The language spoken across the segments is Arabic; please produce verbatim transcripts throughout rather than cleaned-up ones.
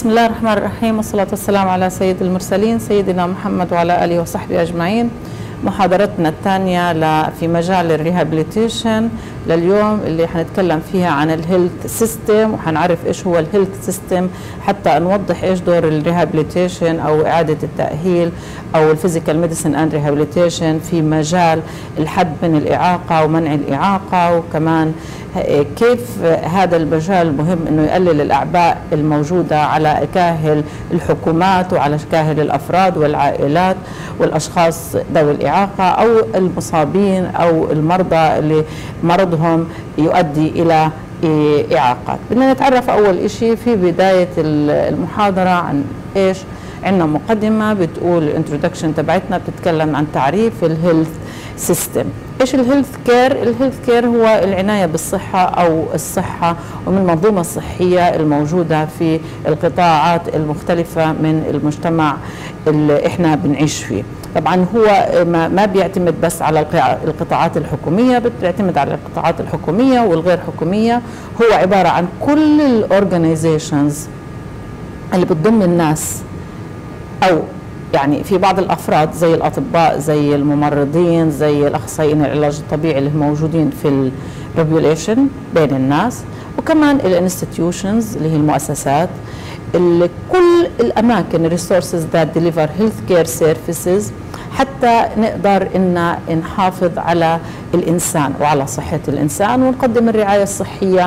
بسم الله الرحمن الرحيم، والصلاة والسلام على سيد المرسلين سيدنا محمد وعلى آله وصحبه أجمعين. محاضرتنا الثانية في مجال الريهابيليتيشن لليوم اللي حنتكلم فيها عن الهيلث سيستم، وحنعرف ايش هو الهيلث سيستم حتى نوضح ايش دور الريهابيليتيشن او إعادة التأهيل او الفيزيكال ميديسن اند ريهابيليتيشن في مجال الحد من الإعاقة ومنع الإعاقة، وكمان كيف هذا المجال مهم انه يقلل الاعباء الموجوده على كاهل الحكومات وعلى كاهل الافراد والعائلات والاشخاص ذوي الاعاقه او المصابين او المرضى اللي مرضهم يؤدي الى اعاقات. بدنا نتعرف اول شيء في بدايه المحاضره عن ايش. عندنا مقدمه بتقول الانترودكشن تبعتنا بتتكلم عن تعريف الهيلث سيستم. ايش الهيلث كير؟ الهيلث كير هو العنايه بالصحه او الصحه ومن المنظومه الصحيه الموجوده في القطاعات المختلفه من المجتمع اللي احنا بنعيش فيه. طبعا هو ما بيعتمد بس على القطاعات الحكوميه، بيعتمد على القطاعات الحكوميه والغير حكوميه. هو عباره عن كل الاورجانيزيشنز اللي بتضم الناس، او يعني في بعض الافراد زي الاطباء زي الممرضين زي الاخصائيين العلاج الطبيعي اللي موجودين في الريجوليشن بين الناس، وكمان الانستتيوشنز اللي هي المؤسسات، اللي كل الاماكن الريسورسز ذات ديليفر هيلث كير سيرفيسز حتى نقدر ان نحافظ على الانسان وعلى صحه الانسان ونقدم الرعايه الصحيه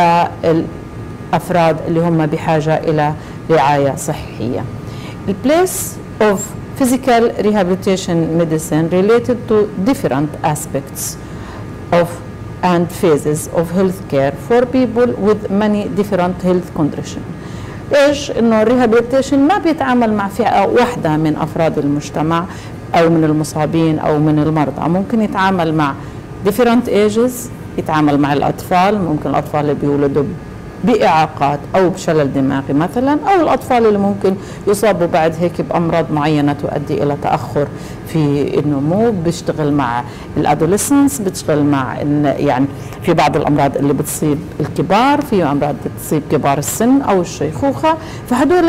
للافراد اللي هم بحاجه الى رعايه صحيه. The place of physical rehabilitation medicine related to different aspects of and phases of healthcare for people with many different health conditions. ايش؟ انه الريهابيليتيشن ما بيتعامل مع فئه واحده من افراد المجتمع او من المصابين او من المرضى، ممكن يتعامل مع different ages، يتعامل مع الاطفال، ممكن الاطفال اللي بيولدوا بإعاقات أو بشلل دماغي مثلا، أو الأطفال اللي ممكن يصابوا بعد هيك بأمراض معينة تؤدي إلى تأخر في النمو. بيشتغل مع الأدوليسنس، بتشتغل مع يعني في بعض الأمراض اللي بتصيب الكبار، في أمراض بتصيب كبار السن أو الشيخوخة. فهدول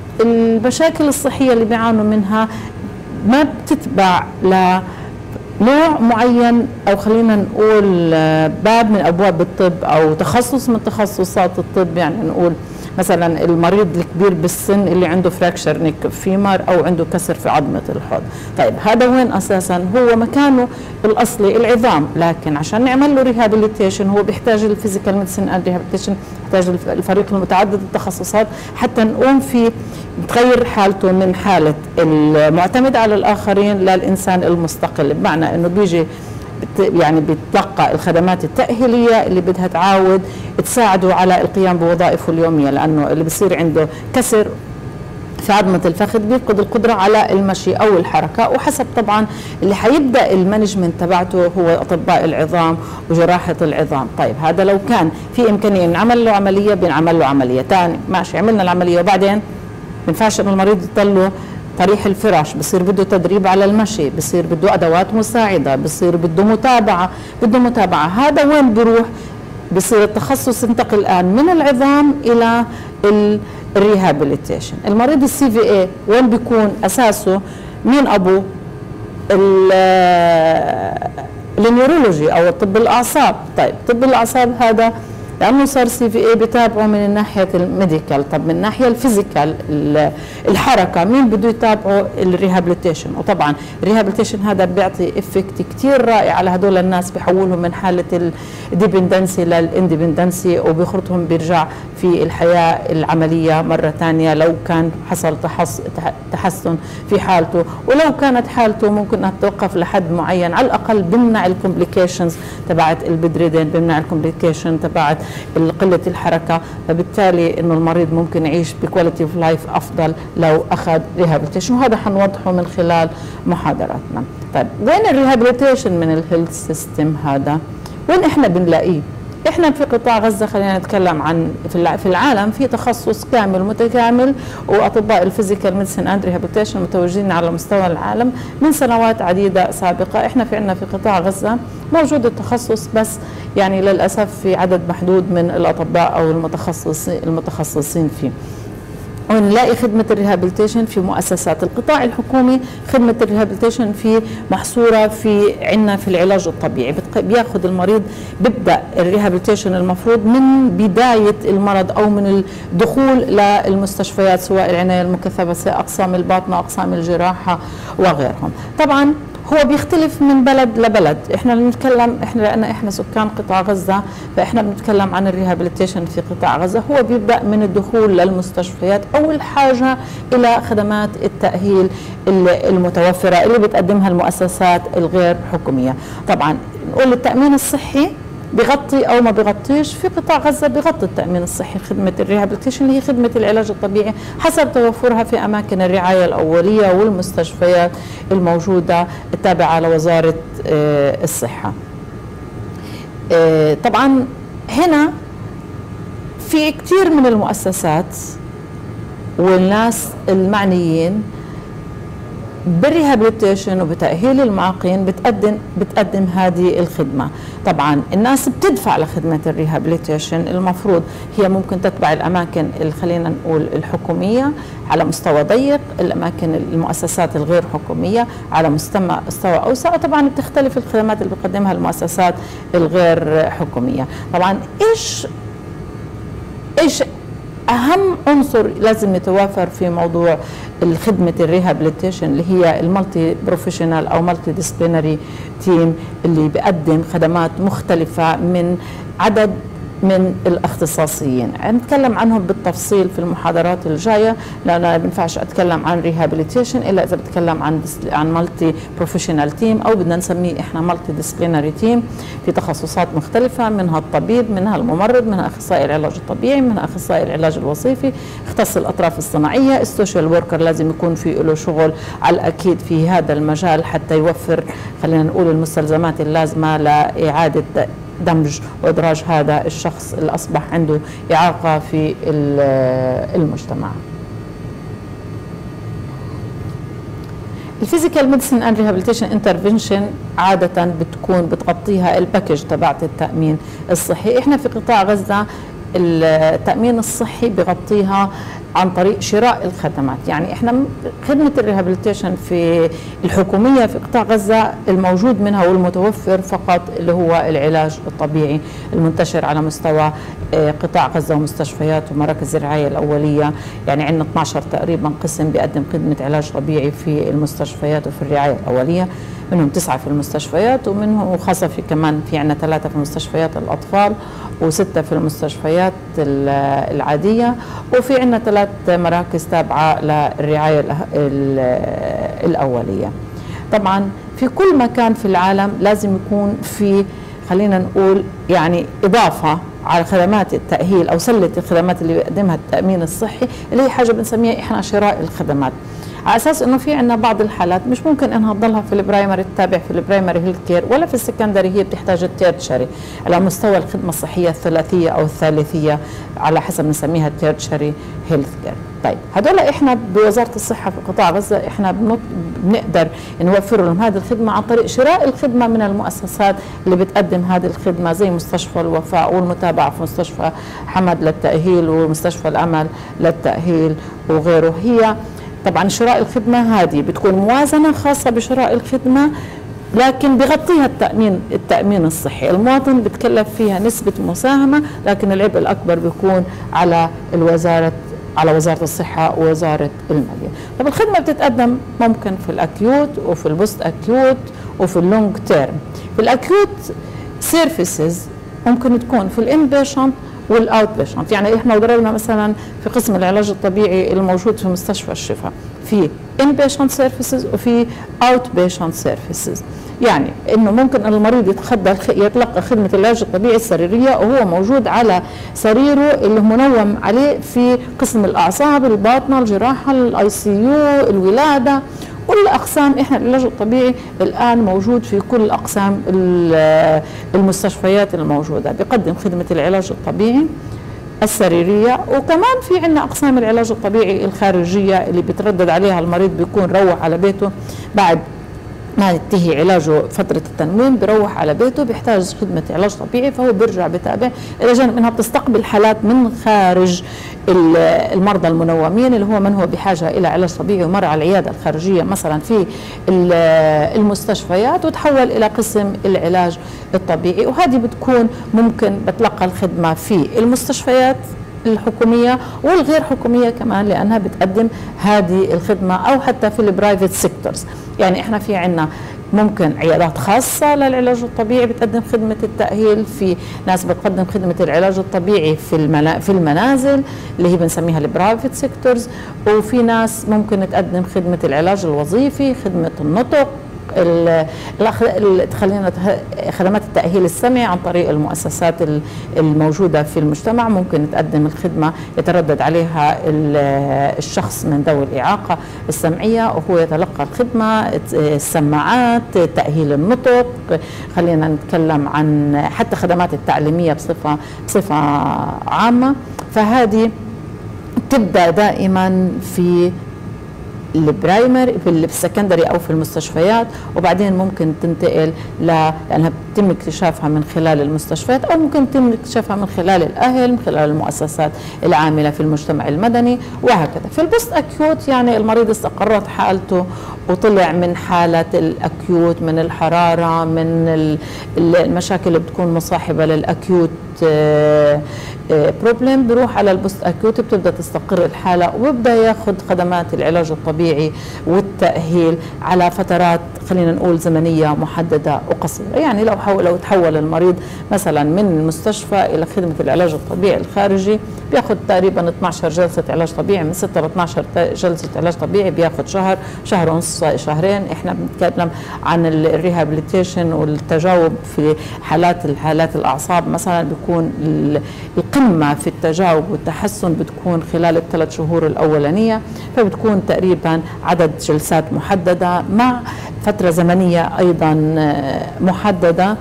المشاكل الصحية اللي بيعانوا منها ما بتتبع ل نوع معين او خلينا نقول باب من ابواب الطب او تخصص من تخصصات الطب. يعني نقول مثلا المريض الكبير بالسن اللي عنده فراكشر نيك فيمر او عنده كسر في عظمه الحوض، طيب هذا وين اساسا هو مكانه الاصلي العظام، لكن عشان نعمل له ريهابيليتيشن هو بيحتاج الفيزيكال ميديسن اند ريهابيليتيشن، بيحتاج الفريق المتعدد التخصصات حتى نقوم في تغير حالته من حاله المعتمد على الاخرين للانسان المستقل، بمعنى انه بيجي يعني بيتلقى الخدمات التأهيلية اللي بدها تعاود تساعده على القيام بوظائفه اليومية، لأنه اللي بصير عنده كسر في عظمة الفخذ بيفقد القدرة على المشي أو الحركة، وحسب طبعا اللي حيبدأ المانجمنت تبعته هو أطباء العظام وجراحة العظام. طيب هذا لو كان في إمكانية نعمل له عملية بنعمل له عملية تاني، ماشي عملنا العملية وبعدين ما ينفعش إنه المريض يضله طريح الفراش، بصير بده تدريب على المشي، بصير بده ادوات مساعده، بصير بده متابعه، بده متابعه. هذا وين بروح؟ بصير التخصص ينتقل الان من العظام الى الريهابيليتيشن. المريض السي في اي وين بيكون اساسه؟ مين ابوه؟ النيورولوجي او طب الاعصاب. طيب طب الاعصاب هذا لانه صار سي في اي بتابعه من الناحيه الميديكال، طب من الناحيه الفيزيكال الحركه مين بده يتابعه؟ الريهابيليتيشن. وطبعا الريهابيليتيشن هذا بيعطي افكت كثير رائع على هدول الناس، بحولهم من حاله الديبندنسي للاندبندنسي وبيخرطهم بيرجع في الحياه العمليه مره ثانيه لو كان حصل تحسن في حالته، ولو كانت حالته ممكن انها تتوقف لحد معين، على الاقل بمنع الكومبليكيشنز تبعت البدريدين، بمنع الكومبليكيشن تبعت قلة الحركة، فبالتالي انه المريض ممكن يعيش بكواليتي اوف لايف افضل لو اخذ ريهابيليتيشن، وهذا حنوضحه من خلال محاضراتنا. طيب وين الريهابيليتيشن من الهيلث سيستم هذا؟ وين احنا بنلاقيه؟ احنا في قطاع غزة خلينا نتكلم عن في العالم في تخصص كامل متكامل، واطباء الفيزيكال ميديسن اند ريهابيليتيشن متواجدين على مستوى العالم من سنوات عديدة سابقة. احنا في عندنا في قطاع غزة موجود التخصص بس يعني للاسف في عدد محدود من الاطباء او المتخصصين المتخصصين فيه. ونلاقي خدمة الريهابيليتيشن في مؤسسات القطاع الحكومي. خدمة الريهابيليتيشن في محصورة في عنا في العلاج الطبيعي، بياخذ المريض بيبدأ الريهابيليتيشن المفروض من بداية المرض أو من الدخول للمستشفيات، سواء العناية المكثفة، أقسام الباطنة، أقسام الجراحة وغيرهم. طبعا هو بيختلف من بلد لبلد. احنا بنتكلم احنا لان احنا سكان قطاع غزه، فاحنا بنتكلم عن الريهابيليتيشن في قطاع غزه. هو بيبدا من الدخول للمستشفيات، اول حاجه الى خدمات التاهيل المتوفره اللي بتقدمها المؤسسات الغير حكوميه. طبعا نقول التامين الصحي بغطي او ما بغطيش. في قطاع غزه بغطي التامين الصحي خدمه الريهابيليتيشن اللي هي خدمه العلاج الطبيعي حسب توفرها في اماكن الرعايه الاوليه والمستشفيات الموجوده التابعه لوزاره الصحه. طبعا هنا في كثير من المؤسسات والناس المعنيين بالريهابيليتيشن وبتأهيل المعاقين بتقدم بتقدم هذه الخدمة. طبعا الناس بتدفع لخدمة الريهابيليتيشن، المفروض هي ممكن تتبع الأماكن اللي خلينا نقول الحكومية على مستوى ضيق، الأماكن المؤسسات الغير حكومية على مستوى مستوى أوسع. طبعا بتختلف الخدمات اللي بتقدمها المؤسسات الغير حكومية. طبعا إيش إيش أهم عنصر لازم يتوافر في موضوع الخدمة الريهابيليتيشن اللي هي المالتي بروفيشنال أو مالتي ديسبلينري تيم اللي بيقدم خدمات مختلفة من عدد من الاختصاصيين. نتكلم عنهم بالتفصيل في المحاضرات الجايه، لأن ما بينفعش اتكلم عن ريهابيليتيشن الا اذا بتكلم عن عن مالتي بروفيشنال تيم، او بدنا نسميه احنا مالتي ديسبلينري تيم في تخصصات مختلفه، منها الطبيب، منها الممرض، منها اخصائي العلاج الطبيعي، منها اخصائي العلاج الوظيفي، اختص الاطراف الصناعيه، السوشيال وركر لازم يكون في له شغل على الاكيد في هذا المجال حتى يوفر خلينا نقول المستلزمات اللازمه لاعاده دمج وإدراج هذا الشخص اللي أصبح عنده إعاقة في المجتمع. الفيزيكال ميديسين اند ريهابيليتيشن انترفنشن عادة بتكون بتغطيها الباكج تبعت التأمين الصحي. احنا في قطاع غزة التأمين الصحي بغطيها عن طريق شراء الخدمات. يعني احنا خدمة الريهابيليتيشن في الحكومية في قطاع غزة الموجود منها والمتوفر فقط اللي هو العلاج الطبيعي المنتشر على مستوى قطاع غزة ومستشفيات ومراكز الرعاية الأولية. يعني عندنا اثني عشر تقريبا قسم بيقدم خدمة علاج طبيعي في المستشفيات وفي الرعاية الأولية، منهم تسعة في المستشفيات، ومنهم وخاصة في كمان في عندنا ثلاثة في مستشفيات الأطفال وستة في المستشفيات العادية، وفي عندنا ثلاث مراكز تابعة للرعاية الأولية. طبعا في كل مكان في العالم لازم يكون في خلينا نقول يعني إضافة على خدمات التأهيل أو سلة الخدمات اللي بيقدمها التأمين الصحي، اللي هي حاجة بنسميها إحنا شراء الخدمات، على اساس انه في عندنا بعض الحالات مش ممكن انها تضلها في البرايمري التابع في البرايمري هيلث كير ولا في السكندري، هي بتحتاج التيرشري على مستوى الخدمه الصحيه الثلاثيه او الثالثيه على حسب نسميها التيرشري هيلث كير. طيب هدول احنا بوزاره الصحه في قطاع غزه احنا بنقدر نوفر لهم هذه الخدمه عن طريق شراء الخدمه من المؤسسات اللي بتقدم هذه الخدمه زي مستشفى الوفاء والمتابعه في مستشفى حمد للتاهيل ومستشفى الامل للتاهيل وغيره. هي طبعا شراء الخدمة هذه بتكون موازنة خاصة بشراء الخدمة، لكن بغطيها التأمين التأمين الصحي. المواطن بتكلف فيها نسبة مساهمة، لكن العبء الأكبر بيكون على الوزارة على وزارة الصحة ووزارة المالية. طب الخدمة بتتقدم ممكن في الأكيوت وفي البوست أكيوت وفي اللونج تيرم. في الأكيوت سيرفيسز ممكن تكون في الانبيشنت والاوت بيشنت. يعني احنا ضربنا مثلا في قسم العلاج الطبيعي الموجود في مستشفى الشفاء في inpatient services وفي outpatient services. يعني انه ممكن المريض يتخدى يتلقى خدمه العلاج الطبيعي السريريه وهو موجود على سريره اللي منوم عليه في قسم الاعصاب، الباطنه، الجراحه، الاي سي يو، الولاده، كل اقسام. احنا العلاج الطبيعي الان موجود في كل اقسام المستشفيات الموجوده، بيقدم خدمه العلاج الطبيعي السريريه، وكمان في عندنا اقسام العلاج الطبيعي الخارجيه اللي بيتردد عليها المريض بيكون روح على بيته بعد ما ينتهي علاجه فترة التنويم بيروح على بيته بيحتاج خدمة علاج طبيعي، فهو بيرجع بتابع. إلى جانب أنها بتستقبل حالات من خارج المرضى المنومين اللي هو من هو بحاجة إلى علاج طبيعي ومر على العيادة الخارجية مثلا في المستشفيات وتحول إلى قسم العلاج الطبيعي، وهذه بتكون ممكن بتلقى الخدمة في المستشفيات الحكومية والغير حكومية كمان، لأنها بتقدم هذه الخدمة، أو حتى في البرايفت سيكتورز. يعني احنا في عنا ممكن عيادات خاصة للعلاج الطبيعي بتقدم خدمة التأهيل، في ناس بتقدم خدمة العلاج الطبيعي في المنا... في المنازل اللي هي بنسميها البرايفت سيكتورز، وفي ناس ممكن تقدم خدمة العلاج الوظيفي، خدمة النطق، خلينا خدمات التأهيل السمعي عن طريق المؤسسات الموجودة في المجتمع. ممكن تقدم الخدمة يتردد عليها الشخص من ذوي الإعاقة السمعية وهو يتلقى الخدمة، السماعات، تأهيل النطق، خلينا نتكلم عن حتى خدمات التعليمية بصفة بصفة عامة. فهذه تبدأ دائما في البرايمري في السكندري او في المستشفيات، وبعدين ممكن تنتقل ل لانها بيتم اكتشافها من خلال المستشفيات، او ممكن يتم اكتشافها من خلال الاهل، من خلال المؤسسات العامله في المجتمع المدني وهكذا. في البوست اكيوت يعني المريض استقرت حالته وطلع من حاله الاكيوت، من الحراره، من المشاكل اللي بتكون مصاحبه للاكيوت بروبلم، بيروح على البوست اكيوت بتبدا تستقر الحاله وبيبدا ياخذ خدمات العلاج الطبيعي والتاهيل على فترات خلينا نقول زمنيه محدده وقصيره. يعني لو حول لو تحول المريض مثلا من المستشفى الى خدمه العلاج الطبيعي الخارجي بياخذ تقريبا اثني عشر جلسه علاج طبيعي، من ستة ل اثني عشر جلسه علاج طبيعي بياخذ شهر، شهر ونص، شهرين. احنا بنتكلم عن الريهابيليتيشن والتجاوب في حالات الحالات الاعصاب مثلا، بيكون القمه في التجاوب والتحسن بتكون خلال الثلاث شهور الاولانيه، فبتكون تقريبا عدد جلسات محدده مع فتره زمنيه ايضا محدده.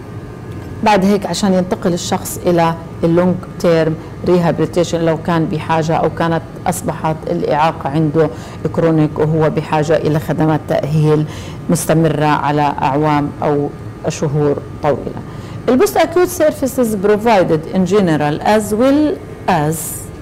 بعد هيك عشان ينتقل الشخص الى اللونج تيرم ريهابيليتيشن لو كان بحاجه او كانت اصبحت الاعاقه عنده كرونيك وهو بحاجه الى خدمات تاهيل مستمره على اعوام او شهور طويله. البوست acute services provided in general as well as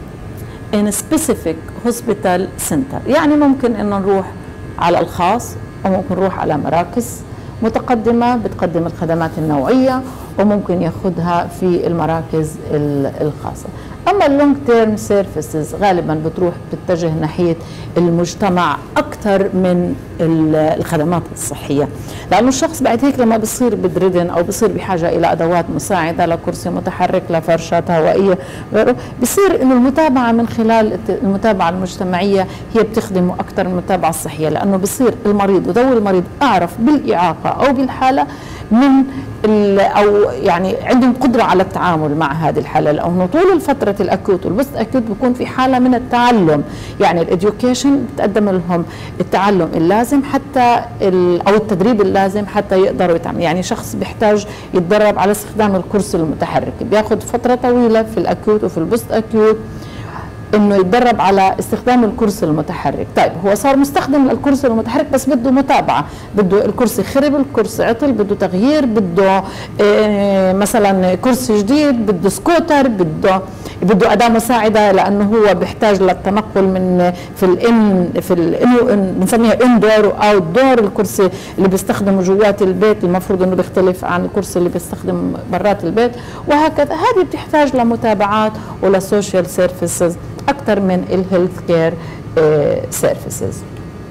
in a specific hospital center. يعني ممكن ان نروح على الخاص او ممكن نروح على مراكز متقدمة بتقدم الخدمات النوعية وممكن ياخدها في المراكز الخاصة. أما اللونج تيرم سيرفيسز غالبا بتروح بتتجه ناحية المجتمع أكثر من الخدمات الصحية، لأنه الشخص بعد هيك لما بصير بدردن أو بصير بحاجة إلى أدوات مساعدة، لكرسي متحرك، لفرشات هوائية غيره، بصير إنه المتابعة من خلال المتابعة المجتمعية هي بتخدمه أكثر من المتابعة الصحية، لأنه بصير المريض وذوي المريض أعرف بالإعاقة أو بالحالة من او يعني عندهم قدره على التعامل مع هذه الحاله، لانه طول الفتره الاكوت والبوست اكوت بيكون في حاله من التعلم، يعني الاديوكيشن بتقدم لهم التعلم اللازم حتى او التدريب اللازم حتى يقدروا يتعاملوا. يعني شخص بيحتاج يتدرب على استخدام الكرسي المتحرك بياخذ فتره طويله في الاكوت وفي البوست اكوت انه يتدرب على استخدام الكرسي المتحرك. طيب هو صار مستخدم للكرسي المتحرك بس بده متابعه، بده الكرسي خرب، الكرسي عطل، بده تغيير، بده إيه مثلا كرسي جديد، بده سكوتر، بده بده اداه مساعده لانه هو بيحتاج للتنقل من في الان في الان بنسميها اندور واوت دور. الكرسي اللي بيستخدمه جوات البيت المفروض انه بيختلف عن الكرسي اللي بيستخدم برات البيت وهكذا. هذه بتحتاج لمتابعات ولسوشيال سيرفيسز اكثر من الهيلث كير سيرفيسز.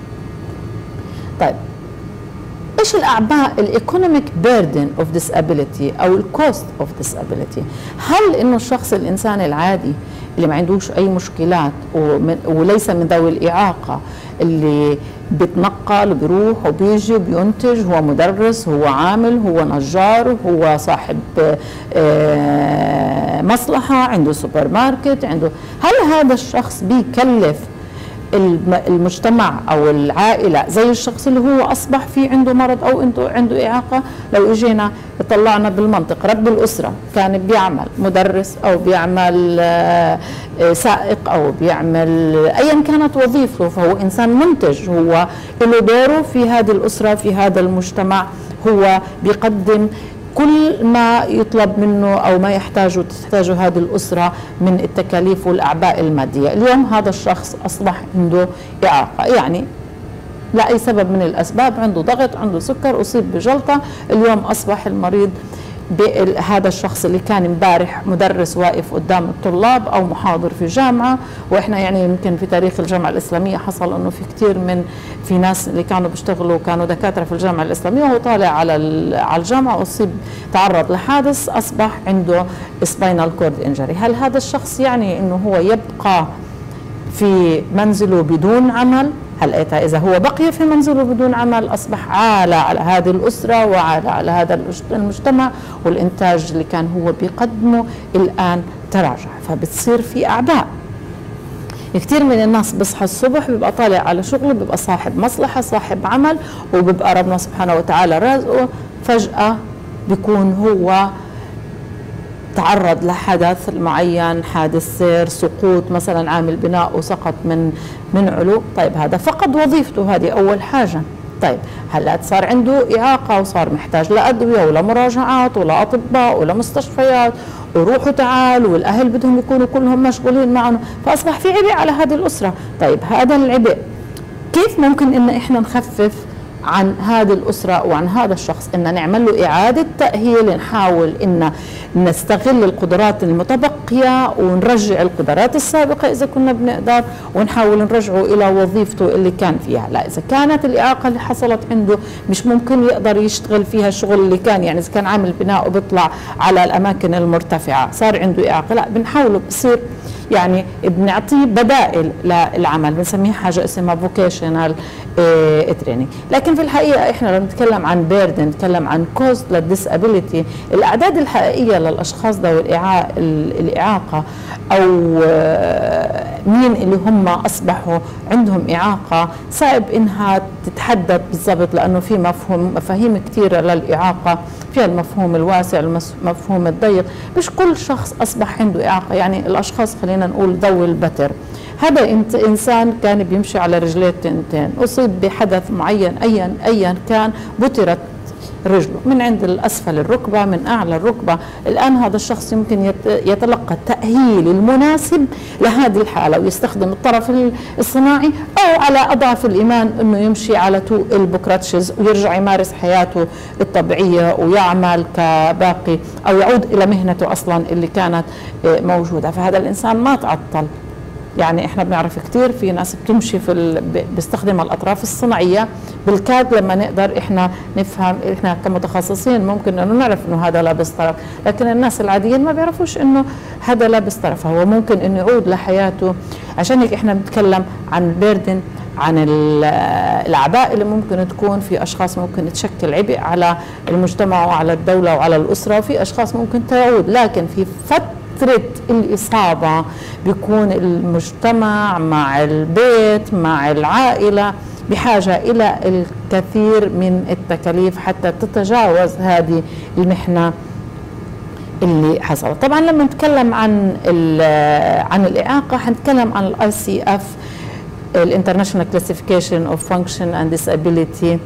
طيب ايش الاعباء الايكونوميك بيردن اوف ديسابيليتي او الكوست اوف ديسابيليتي؟ هل انه الشخص الانسان العادي اللي ما عندوش اي مشكلات وليس من ذوي الاعاقه اللي بيتنقل وبيروح وبيجي وبينتج، هو مدرس، هو عامل، هو نجار، هو صاحب مصلحه، عنده سوبر ماركت، عنده، هل هذا الشخص بيكلف المجتمع او العائله زي الشخص اللي هو اصبح في عنده مرض او عنده عنده اعاقه. لو اجينا طلعنا بالمنطق رب الاسره كان بيعمل مدرس او بيعمل سائق او بيعمل ايا كانت وظيفته، فهو انسان منتج، هو له دوره في هذه الاسره في هذا المجتمع، هو بيقدم كل ما يطلب منه أو ما يحتاجه تحتاجه هذه الأسرة من التكاليف والأعباء المادية. اليوم هذا الشخص أصبح عنده إعاقة، يعني لأي سبب من الأسباب، عنده ضغط، عنده سكر، أصيب بجلطة، اليوم أصبح المريض هذا الشخص اللي كان امبارح مدرس واقف قدام الطلاب او محاضر في جامعه. واحنا يعني يمكن في تاريخ الجامعه الاسلاميه حصل انه في كثير من في ناس اللي كانوا بيشتغلوا كانوا دكاتره في الجامعه الاسلاميه وهو طالع على على الجامعه اصيب تعرض لحادث اصبح عنده سباينال كورد انجري. هل هذا الشخص يعني انه هو يبقى في منزله بدون عمل؟ هل إذا هو بقي في منزله بدون عمل أصبح عالة على هذه الأسرة وعالة على هذا المجتمع، والإنتاج اللي كان هو بيقدمه الآن تراجع، فبتصير في أعباء. كثير من الناس بيصحى الصبح بيبقى طالع على شغله، بيبقى صاحب مصلحة صاحب عمل، وبيبقى ربنا سبحانه وتعالى رازقه، فجأة بيكون هو تعرض لحدث معين، حادث سير، سقوط مثلا، عامل بناء وسقط من من علو. طيب هذا فقد وظيفته، هذه أول حاجة. طيب هلا صار عنده إعاقة وصار محتاج لأدوية ولا مراجعات ولا أطباء ولا مستشفيات وروح وتعال، والأهل بدهم يكونوا كلهم مشغولين معهم، فأصبح في عبء على هذه الأسرة. طيب هذا العبء كيف ممكن إن إحنا نخفف عن هذه الأسرة وعن هذا الشخص؟ إن نعمل له إعادة تأهيل، نحاول إن نستغل القدرات المتبقية ونرجع القدرات السابقة إذا كنا بنقدر، ونحاول نرجعه إلى وظيفته اللي كان فيها. لا، إذا كانت الإعاقة اللي حصلت عنده مش ممكن يقدر يشتغل فيها الشغل اللي كان، يعني إذا كان عامل بناء وبيطلع على الأماكن المرتفعة صار عنده إعاقة، لا بنحاوله بصير يعني بنعطيه بدائل للعمل، بنسميها حاجه اسمها فوكيشنال تريننج. لكن في الحقيقه احنا لما نتكلم عن بيردن، نتكلم عن كوست للديسابيليتي، الاعداد الحقيقيه للاشخاص ذوي الاعاقه او مين اللي هم اصبحوا عندهم اعاقه صعب انها تتحدد بالضبط، لانه في مفهوم مفاهيم كثيره للاعاقه، فيها المفهوم الواسع المفهوم الضيق. مش كل شخص اصبح عنده اعاقه، يعني الاشخاص خلينا نقول ذوي البتر، هذا انسان كان بيمشي على رجليه تنتين، اصيب بحدث معين ايا ايا كان، بترت رجله من عند الاسفل الركبه من اعلى الركبه. الان هذا الشخص يمكن يتلقى التاهيل المناسب لهذه الحاله ويستخدم الطرف الصناعي، او على اضعف الايمان انه يمشي على تو البوكراتشز ويرجع يمارس حياته الطبيعيه ويعمل كباقي، او يعود الى مهنته اصلا اللي كانت موجوده. فهذا الانسان ما تعطل. يعني احنا بنعرف كثير في ناس بتمشي في ال... بيستخدم الاطراف الصناعيه بالكاد، لما نقدر احنا نفهم، احنا كمتخصصين ممكن انه نعرف انه هذا لابس طرف، لكن الناس العاديين ما بيعرفوش انه هذا لابس طرف، هو ممكن انه يعود لحياته. عشان هيك احنا بنتكلم عن بيردن، عن الاعباء اللي ممكن تكون في اشخاص ممكن تشكل عبء على المجتمع وعلى الدوله وعلى الاسره، وفي اشخاص ممكن تعود، لكن في فتره فترة الإصابة بيكون المجتمع مع البيت مع العائلة بحاجة إلى الكثير من التكاليف حتى تتجاوز هذه المحنة اللي حصلت. طبعا لما نتكلم عن عن الإعاقة حنتكلم عن الاي سي اف، الانترناشونال كلاسيفيكيشن اوف فانكشن اند ديسابيليتي،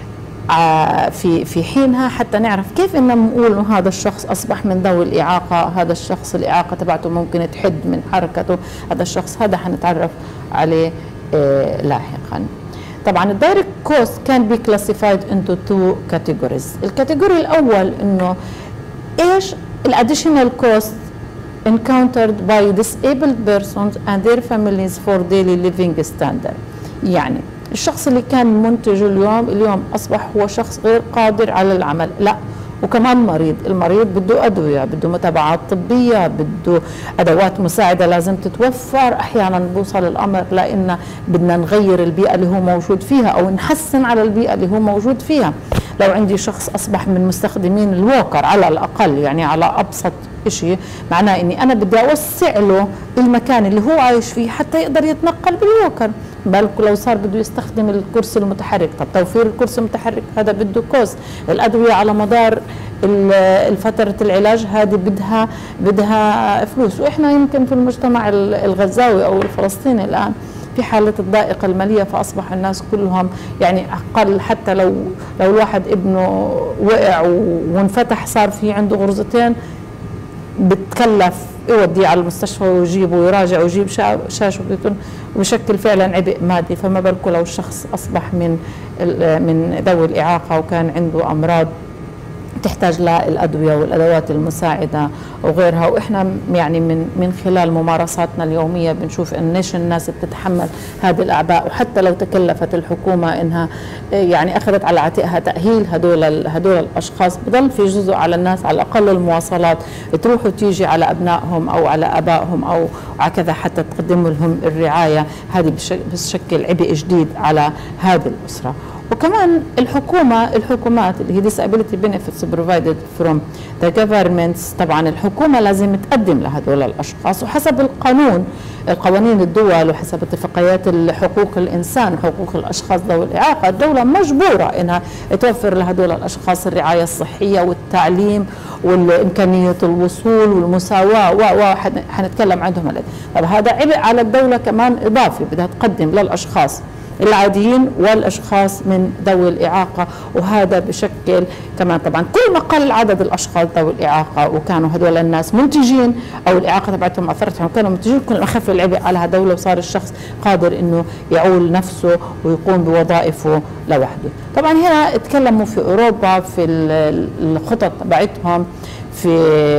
في في حينها حتى نعرف كيف ان نقول انه هذا الشخص اصبح من ذوي الاعاقه، هذا الشخص الاعاقه تبعته ممكن تحد من حركته، هذا الشخص هذا حنتعرف عليه آه لاحقا. طبعا الدايركت كوست كان بي كلاسيفايد انتو تو كاتيجوريز. الكاتيجوري الاول انه ايش الاديشنال كوست encountered by disabled persons and their families for daily living standard. يعني الشخص اللي كان منتج اليوم اليوم أصبح هو شخص غير قادر على العمل، لا وكمان مريض، المريض بده أدوية، بده متابعات طبية، بده أدوات مساعدة لازم تتوفر. أحيانا بوصل الأمر لأن بدنا نغير البيئة اللي هو موجود فيها أو نحسن على البيئة اللي هو موجود فيها. لو عندي شخص أصبح من مستخدمين الووكر على الأقل، يعني على أبسط شيء، معناه اني انا بدي اوسع له المكان اللي هو عايش فيه حتى يقدر يتنقل بالوكر. بالكم لو صار بده يستخدم الكرسي المتحرك، طب توفير الكرسي المتحرك هذا بده كوست. الأدوية على مدار الفترة العلاج هذه بدها بدها فلوس. وإحنا يمكن في المجتمع الغزاوي أو الفلسطيني الآن في حالة الضائقة المالية، فأصبح الناس كلهم يعني أقل، حتى لو لو الواحد ابنه وقع وانفتح صار في عنده غرزتين بتكلف يوديه على المستشفى ويجيبه ويراجع ويجيب شاشه، وبشكل فعلا عبء مادي. فما بالكم لو الشخص أصبح من من ذوي الإعاقة وكان عنده أمراض تحتاج للأدوية والأدوات المساعدة وغيرها. وإحنا يعني من من خلال ممارساتنا اليومية بنشوف إنش الناس بتتحمل هذه الأعباء، وحتى لو تكلفت الحكومة إنها يعني أخذت على عاتقها تأهيل هدول هدول الأشخاص، بضل في جزء على الناس على الأقل المواصلات تروح وتيجي على أبنائهم أو على آبائهم أو هكذا حتى تقدم لهم الرعاية. هذه بتشكل عبء جديد على هذه الأسرة. وكمان الحكومة الحكومات اللي هي disability benefits provided from the governments، طبعا الحكومة لازم تقدم لهذول الأشخاص وحسب القانون القوانين الدول وحسب اتفاقيات حقوق الإنسان وحقوق الأشخاص ذوي الإعاقة. الدولة مجبورة إنها توفر لهذول الأشخاص الرعاية الصحية والتعليم والإمكانية الوصول والمساواة و حنتكلم عنهم. طب هذا عبء على الدولة كمان إضافي بدها تقدم للأشخاص العاديين والاشخاص من ذوي الاعاقه، وهذا بشكل كمان طبعا كل ما قل عدد الاشخاص ذوي الاعاقه وكانوا هذول الناس منتجين او الاعاقه تبعتهم اثرتهم وكانوا منتجين، كل ما خف العبء على الدوله وصار الشخص قادر انه يعول نفسه ويقوم بوظائفه لوحده. طبعا هنا تكلموا في اوروبا في الخطط تبعتهم، في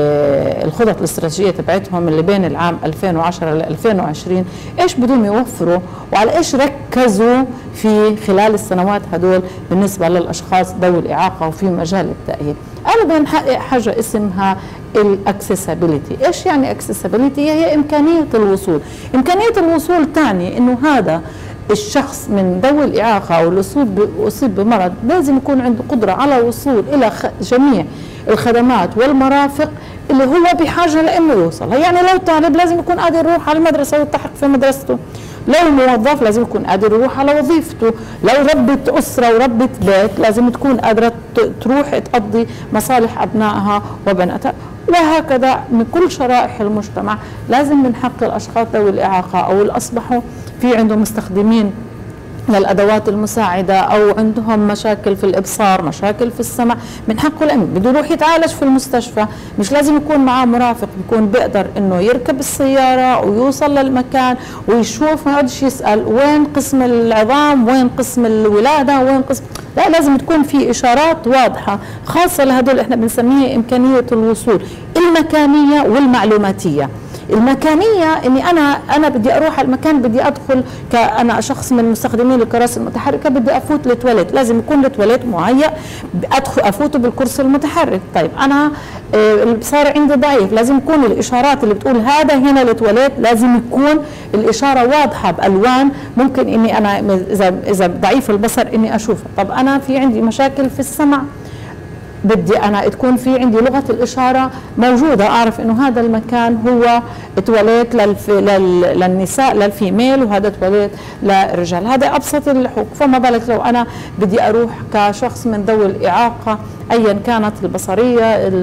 الخطط الاستراتيجيه تبعتهم اللي بين العام ألفين وعشرة ل ألفين وعشرين، ايش بدهم يوفروا وعلى ايش ركزوا في خلال السنوات هدول بالنسبه للاشخاص ذوي الاعاقه وفي مجال التاهيل. انا بدنا نحقق حاجه اسمها الاكسسبيليتي. ايش يعني اكسسبيليتي؟ هي امكانيه الوصول. امكانيه الوصول تعني انه هذا الشخص من ذوي الإعاقة أو اللي أصيب بمرض لازم يكون عنده قدرة على وصول إلى جميع الخدمات والمرافق اللي هو بحاجة لأنه يوصلها. يعني لو طالب لازم يكون قادر يروح على المدرسة ويلتحق في مدرسته، لو موظف لازم يكون قادر يروح على وظيفته، لو ربة أسرة وربة بيت لازم تكون قادرة تروح تقضي مصالح أبنائها وبناتها، وهكذا من كل شرائح المجتمع. لازم من حق الأشخاص ذوي الإعاقة أو اللي أصبحوا في عندهم مستخدمين للأدوات المساعدة أو عندهم مشاكل في الإبصار، مشاكل في السمع، من حقه الأمن بده يروح يتعالج في المستشفى. مش لازم يكون معاه مرافق، بيكون بيقدر إنه يركب السيارة ويوصل للمكان ويشوف، ما يقعدش يسأل وين قسم العظام، وين قسم الولادة، وين قسم، لا، لازم تكون في إشارات واضحة خاصة لهدول احنا بنسميها إمكانية الوصول المكانية والمعلوماتية. المكانية اني انا انا بدي اروح على المكان، بدي ادخل كانا شخص من مستخدمين الكراسي المتحركه، بدي افوت للتواليت، لازم يكون التواليت مهيأ ادخل افوته بالكرسي المتحرك. طيب انا الابصار عندي ضعيف، لازم يكون الاشارات اللي بتقول هذا هنا التواليت لازم يكون الاشاره واضحه بالوان، ممكن اني انا اذا اذا ضعيف البصر اني اشوفها. طب انا في عندي مشاكل في السمع، بدي أنا تكون في عندي لغة الإشارة موجودة، أعرف إنه هذا المكان هو تواليت للف... لل... للنساء للفيميل وهذا تواليت للرجال. هذا أبسط الحقوق. فما بالك لو أنا بدي أروح كشخص من ذوي الإعاقة أيا كانت البصرية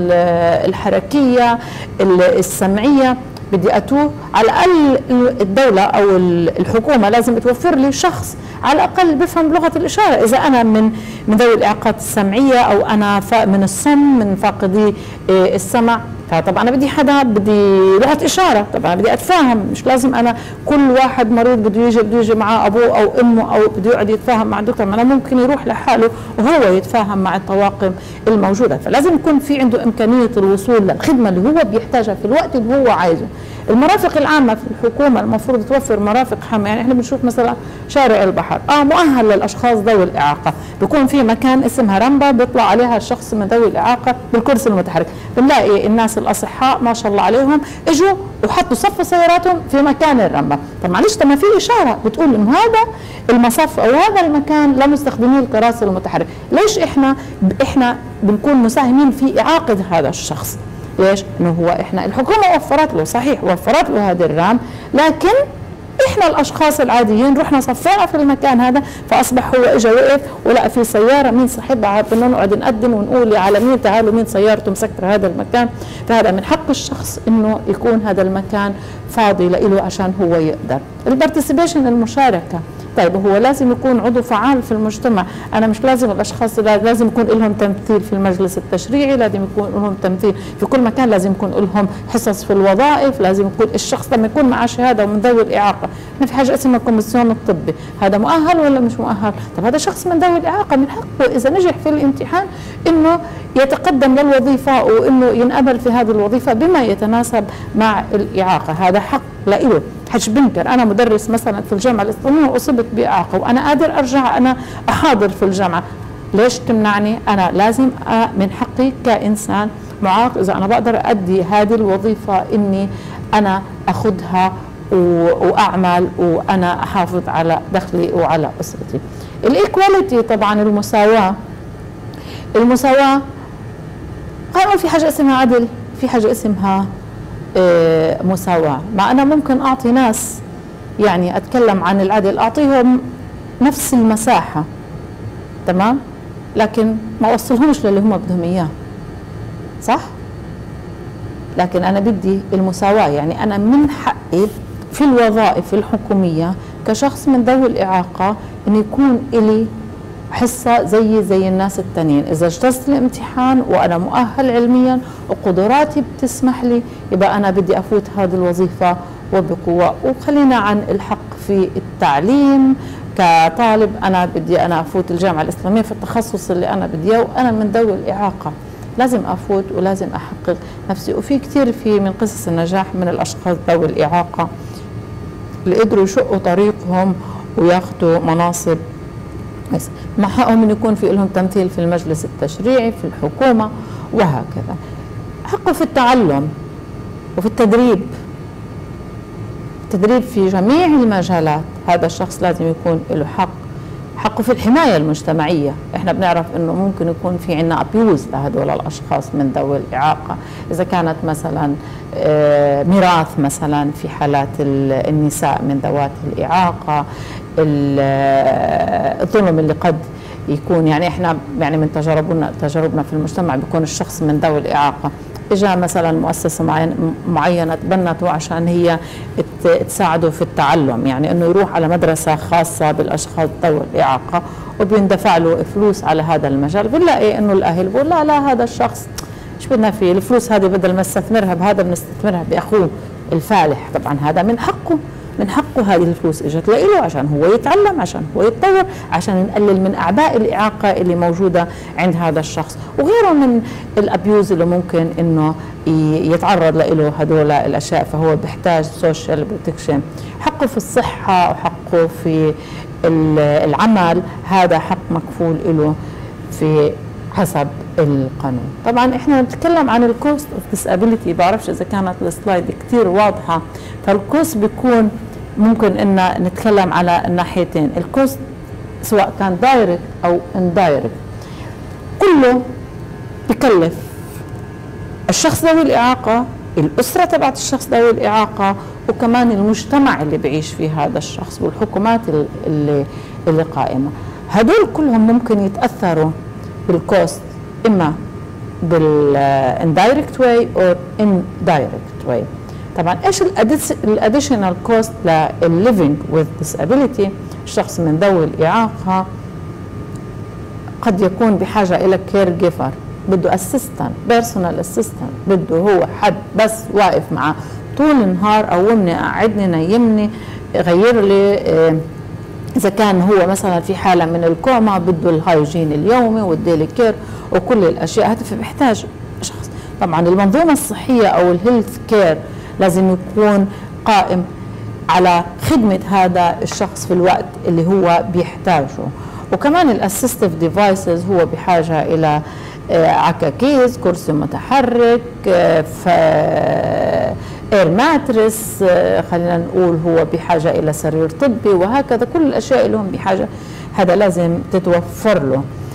الحركية السمعية، بدي أتوه، على الأقل الدولة أو الحكومة لازم توفر لي شخص على الأقل بفهم لغة الإشارة. إذا أنا من من ذوي الإعاقات السمعية أو أنا من الصم، من فاقدي السمع، فطبعا أنا بدي حدا بدي لغة إشارة، طبعا بدي أتفاهم. مش لازم أنا كل واحد مريض بده يجي بده يجي معاه أبوه أو أمه أو بده يقعد يتفاهم مع الدكتور، أنا ممكن يروح لحاله وهو يتفاهم مع الطواقم الموجودة. فلازم يكون في عنده إمكانية الوصول للخدمة اللي هو بيحتاجها في الوقت اللي هو عايزه. المرافق العامة في الحكومة المفروض توفر مرافق عامة. يعني احنا بنشوف مثلا شارع البحر اه مؤهل للاشخاص ذوي الاعاقة، بيكون في مكان اسمها رمبة بيطلع عليها الشخص من ذوي الاعاقة بالكرسي المتحرك، بنلاقي الناس الاصحاء ما شاء الله عليهم اجوا وحطوا صف سياراتهم في مكان الرمبة. طب معلش، طب ما في اشارة بتقول انه هذا المصف او هذا المكان لمستخدمي الكراسي المتحركة. ليش احنا احنا بنكون مساهمين في اعاقة هذا الشخص؟ ليش؟ انه هو احنا الحكومه وفرت له، صحيح وفرت له هذا الرام، لكن احنا الاشخاص العاديين رحنا صفينا في المكان هذا، فاصبح هو اجى وقف ولقى في سياره مين صاحبها، بدنا نقعد نقدم ونقول على مين تعالوا مين سيارته مسكره هذا المكان، فهذا من حق الشخص انه يكون هذا المكان فاضي له عشان هو يقدر. البارتيسيبيشن المشاركه، طيب هو لازم يكون عضو فعال في المجتمع، انا مش لازم الاشخاص لازم يكون لهم تمثيل في المجلس التشريعي، لازم يكون لهم تمثيل في كل مكان، لازم يكون لهم حصص في الوظائف، لازم يكون الشخص لما يكون معه شهاده ومن ذوي الاعاقه، احنا في حاجه اسمها الكوميسيون الطبي، هذا مؤهل ولا مش مؤهل؟ طب هذا شخص من ذوي الاعاقه من حقه اذا نجح في الامتحان انه يتقدم للوظيفه وانه ينقبل في هذه الوظيفه بما يتناسب مع الاعاقه، هذا حق لإله. حج بنكر انا مدرس مثلا في الجامعه الاسلاميه واصبت باعاقه وانا قادر ارجع انا احاضر في الجامعه، ليش تمنعني؟ انا لازم من حقي كانسان معاق اذا انا بقدر ادي هذه الوظيفه اني انا اخذها واعمل وانا احافظ على دخلي وعلى اسرتي. الايكواليتي طبعا المساواه، المساواه قانون في حاجه اسمها عدل، في حاجه اسمها مساواة، مع أنا ممكن أعطي ناس يعني أتكلم عن العدل أعطيهم نفس المساحة تمام، لكن ما أوصلهمش للي هم بدهم إياه، صح؟ لكن أنا بدي المساواة، يعني أنا من حقي في الوظائف الحكومية كشخص من ذوي الإعاقة أن يكون إلي حصة زي زي الناس التانيين، إذا اجتزت الامتحان وأنا مؤهل علميا وقدراتي بتسمح لي يبقى أنا بدي أفوت هذه الوظيفة وبقوة. وخلينا عن الحق في التعليم، كطالب أنا بدي أنا أفوت الجامعة الإسلامية في التخصص اللي أنا بدي إياه وأنا من ذوي الإعاقة، لازم أفوت ولازم أحقق نفسي. وفي كثير في من قصص النجاح من الأشخاص ذوي الإعاقة اللي قدروا يشقوا طريقهم وياخذوا مناصب، بس مع حقهم ان يكون في لهم تمثيل في المجلس التشريعي في الحكومه وهكذا. حقه في التعلم وفي التدريب، التدريب في جميع المجالات، هذا الشخص لازم يكون له حق. حقه في الحمايه المجتمعيه، احنا بنعرف انه ممكن يكون في عندنا ابيوز لهدول الاشخاص من ذوي الاعاقه، اذا كانت مثلا ميراث مثلا في حالات النساء من ذوات الاعاقه، الظلم اللي قد يكون، يعني احنا يعني من تجاربنا تجاربنا في المجتمع بيكون الشخص من ذوي الاعاقه اجى مثلا مؤسسه معينه تبنته عشان هي تساعده في التعلم، يعني انه يروح على مدرسه خاصه بالاشخاص ذوي الاعاقه وبيندفع له فلوس على هذا المجال، بنلاقي انه الاهل بقول لا لا هذا الشخص ايش بدنا فيه، الفلوس هذه بدل ما نستثمرها بهذا بنستثمرها باخوه الفالح، طبعا هذا من حقه، من حقه هذه الفلوس اجت له عشان هو يتعلم، عشان هو يتطور، عشان نقلل من اعباء الاعاقه اللي موجوده عند هذا الشخص، وغيره من الابيوز اللي ممكن انه يتعرض له هدول الاشياء، فهو بيحتاج سوشيال بروتكشن. حقه في الصحه وحقه في العمل هذا حق مكفول له في حسب القانون. طبعا احنا نتكلم عن الكوست اوف ديسابيليتي، بعرفش اذا كانت السلايد كثير واضحه، فالكوست بيكون ممكن ان نتكلم على الناحيتين، الكوست سواء كان دايركت او اندايركت، كله بكلف الشخص ذوي الاعاقه، الاسره تبعت الشخص ذوي الاعاقه، وكمان المجتمع اللي بيعيش فيه هذا الشخص والحكومات اللي اللي قائمه، هدول كلهم ممكن يتاثروا بالكوست اما بالاندايركت واي او اندايركت واي. طبعا ايش الاديشنال كوست للليفينج وذ ديسابيليتي؟ الشخص من ذوي الاعاقه قد يكون بحاجه الى كير جيفر، بده اسيستنت بيرسونال اسيستنت، بده هو حد بس واقف معه طول النهار، قومني قعدني نيمني غير لي، إذا كان هو مثلا في حالة من الكوما بده الهايجين اليومي والديلي كير وكل الأشياء هذه، فبيحتاج شخص. طبعا المنظومة الصحية أو الهيلث كير لازم يكون قائم على خدمة هذا الشخص في الوقت اللي هو بيحتاجه. وكمان الاسيستيف ديفايسز هو بحاجة إلى عكاكيز، كرسي متحرك، اير ماترس، خلينا نقول هو بحاجه الى سرير طبي، وهكذا كل الاشياء اللي هم بحاجه هذا لازم تتوفر له.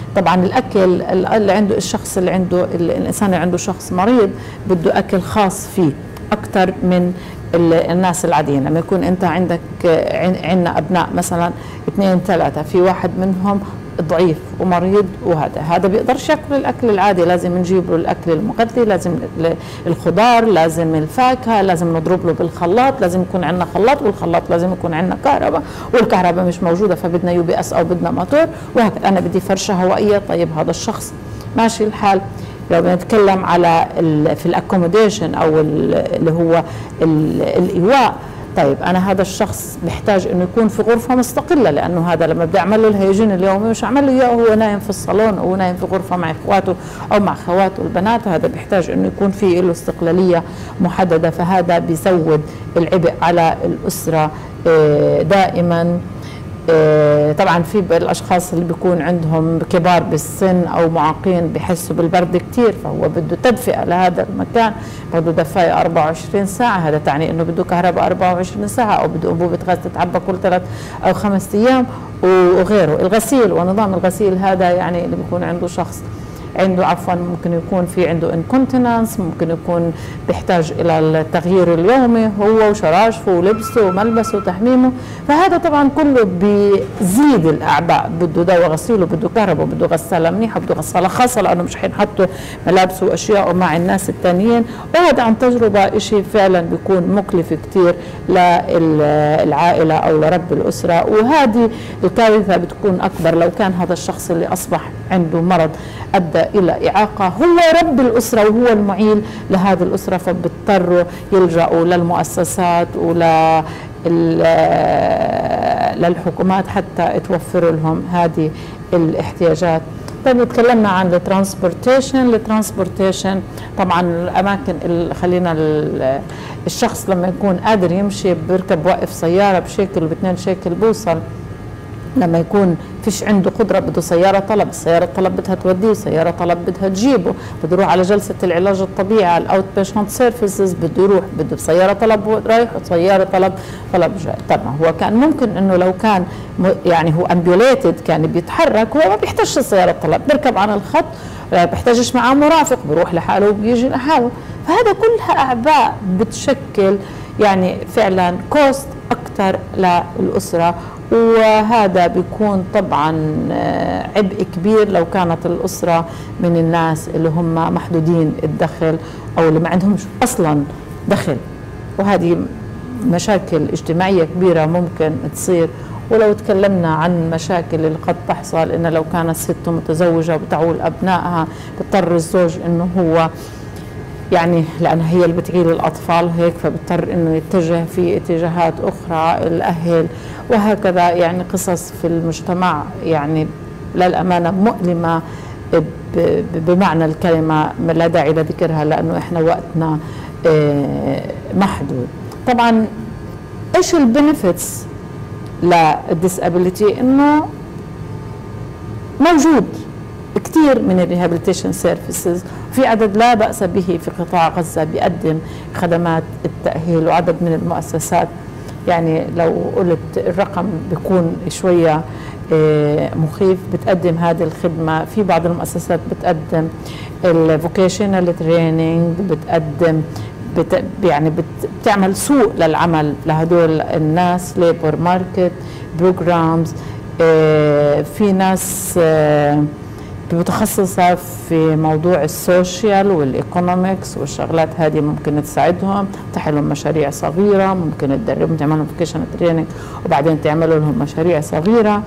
طبعا الاكل اللي عنده الشخص اللي عنده الانسان اللي عنده شخص مريض بده اكل خاص فيه اكثر من الناس العاديين. لما يكون انت عندك عندنا ابناء مثلا اثنين ثلاثه، في واحد منهم ضعيف ومريض وهذا هذا بيقدرش ياكل الاكل العادي، لازم نجيب له الاكل المغذي، لازم الخضار، لازم الفاكهه، لازم نضرب له بالخلاط، لازم يكون عندنا خلاط، والخلاط لازم يكون عندنا كهرباء، والكهرباء مش موجوده فبدنا يو بي اس او بدنا موتور وهكذا. انا بدي فرشه هوائيه، طيب هذا الشخص ماشي الحال. لو بنتكلم على في الاكوموديشن او اللي هو الايواء، طيب انا هذا الشخص بيحتاج انه يكون في غرفه مستقله، لانه هذا لما بدي اعمل له الهيجين اليومي مش اعمل له اياه وهو نايم في الصالون او نايم في غرفه مع اخواته او مع خواته البنات، وهذا بيحتاج انه يكون في له استقلاليه محدده، فهذا بيزود العبء على الاسره دائما. طبعا في الاشخاص اللي بيكون عندهم كبار بالسن او معاقين بحسوا بالبرد كثير، فهو بده تدفئه لهذا المكان، بده دفايه أربعة وعشرين ساعه، هذا تعني انه بده كهرباء أربعة وعشرين ساعه، او بده انبوبه غاز تتعبى كل ثلاث او خمس ايام وغيره. الغسيل ونظام الغسيل هذا يعني اللي بيكون عنده شخص عنده عفوا ممكن يكون في عنده انكونتيننس، ممكن يكون بيحتاج الى التغيير اليومي هو وشراشفه ولبسه وملبسه وتحميمه، فهذا طبعا كله بيزيد الاعباء، بده دواء غسيل وبده كهرباء وبده غساله منيحه وبده غساله خاصه، لانه مش حينحطوا ملابسه واشياء مع الناس الثانيين، وهذا عن تجربه شيء فعلا بيكون مكلف كثير للعائله او لرب الاسره. وهذه الكارثه بتكون اكبر لو كان هذا الشخص اللي اصبح عنده مرض ادى الى اعاقه هو رب الاسره وهو المعيل لهذه الاسره، فبيضطروا يلجأوا للمؤسسات ولا للحكومات حتى توفر لهم هذه الاحتياجات. طيب تكلمنا عن الترانسبورتيشن. الترانسبورتيشن طبعا الاماكن اللي خلينا الشخص لما يكون قادر يمشي بيركب وقف سياره بشكل وباثنين شكل بوصل، لما يكون فيش عنده قدرة بده سيارة طلب، السيارة طلب بدها توديه، سيارة طلب بدها تجيبه، بده يروح على جلسة العلاج الطبيعي على الاوت بيشنت سيرفيسز، بده يروح بده سيارة طلب رايح وسيارة طلب طلب جاي. طبعا هو كان ممكن انه لو كان يعني هو امبيوليتد كان بيتحرك، هو ما بيحتاجش سيارة طلب، بيركب عن الخط، لا بيحتاجش معاه مرافق، بيروح لحاله وبيجي لحاله. فهذا كلها اعباء بتشكل يعني فعلا كوست اكثر للاسره، وهذا بيكون طبعا عبء كبير لو كانت الأسرة من الناس اللي هم محدودين الدخل أو اللي ما عندهمش أصلا دخل، وهذه مشاكل اجتماعية كبيرة ممكن تصير. ولو تكلمنا عن مشاكل اللي قد تحصل، إن لو كانت ست متزوجة وبتعول أبنائها بيضطر الزوج إنه هو يعني لأنها هي اللي بتعيل الأطفال هيك، فبضطر إنه يتجه في اتجاهات أخرى الأهل، وهكذا يعني قصص في المجتمع يعني للأمانة مؤلمة بمعنى الكلمة، لا داعي لذكرها لأنه إحنا وقتنا محدود. طبعا إيش البنفيتس للديسابيليتي؟ إنه موجود كثير من الريهابيليتيشن سيرفيسز، في عدد لا بأس به في قطاع غزة بيقدم خدمات التأهيل، وعدد من المؤسسات يعني لو قلت الرقم بيكون شوية مخيف بتقدم هذه الخدمة. في بعض المؤسسات بتقدم الفوكيشنال تريننج، بتقدم بت يعني بتعمل سوق للعمل لهدول الناس، ليبر ماركت بروجرامز، في ناس متخصصة في موضوع السوشيال والايكونومكس والشغلات هذه، ممكن تساعدهم، تفتح لهم مشاريع صغيرة، ممكن تدربهم تعمل لهم فوكيشنال تريننج وبعدين تعملوا لهم مشاريع صغيرة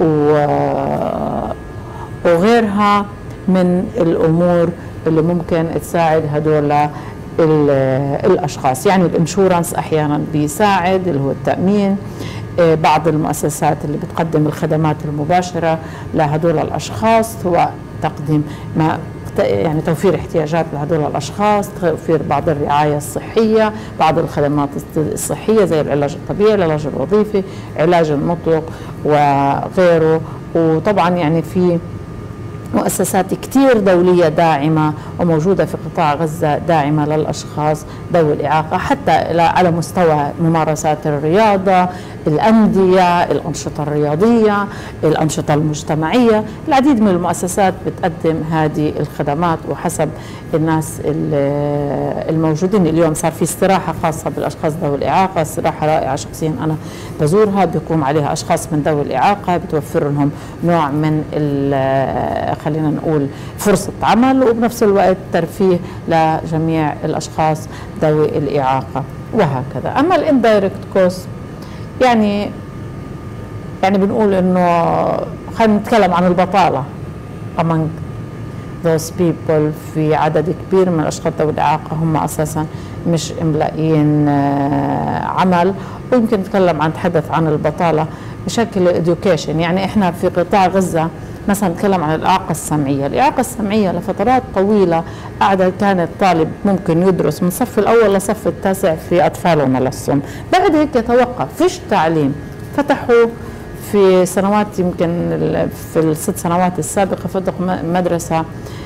وغيرها من الأمور اللي ممكن تساعد هدول الأشخاص. يعني الانشورنس أحيانا بيساعد اللي هو التأمين، بعض المؤسسات اللي بتقدم الخدمات المباشرة لهدول الأشخاص هو تقديم ما يعني توفير احتياجات لهدول الأشخاص، توفير بعض الرعاية الصحية، بعض الخدمات الصحية زي العلاج الطبيعي، العلاج الوظيفي، علاج النطق وغيره. وطبعا يعني في مؤسسات كتير دولية داعمة وموجودة في قطاع غزة داعمة للأشخاص ذوي الإعاقة، حتى على مستوى ممارسات الرياضة، الأندية، الأنشطة الرياضية، الأنشطة المجتمعية. العديد من المؤسسات بتقدم هذه الخدمات وحسب الناس الموجودين. اليوم صار في استراحة خاصة بالأشخاص ذوي الإعاقة، استراحة رائعة شخصيا أنا بزورها، بيقوم عليها أشخاص من ذوي الإعاقة، بتوفر لهم نوع من خلينا نقول فرصة عمل، وبنفس الوقت ترفيه لجميع الأشخاص ذوي الإعاقة وهكذا. أما الاندايركت كوست يعني يعني بنقول إنه خلينا نتكلم عن البطالة among those people. في عدد كبير من الأشخاص ذوي الإعاقة هم أساسا مش ملاقيين عمل، ويمكن نتكلم عن نتحدث عن البطالة بشكل education. يعني إحنا في قطاع غزة مثلا نتكلم عن الإعاقة السمعية. الإعاقة السمعية لفترات طويلة قاعدة كان الطالب ممكن يدرس من صف الأول لصف التاسع في أطفالنا للصم، بعد هيك يتوقف، فيش تعليم. فتحوا في سنوات يمكن في الست سنوات السابقة فتحوا مدرسة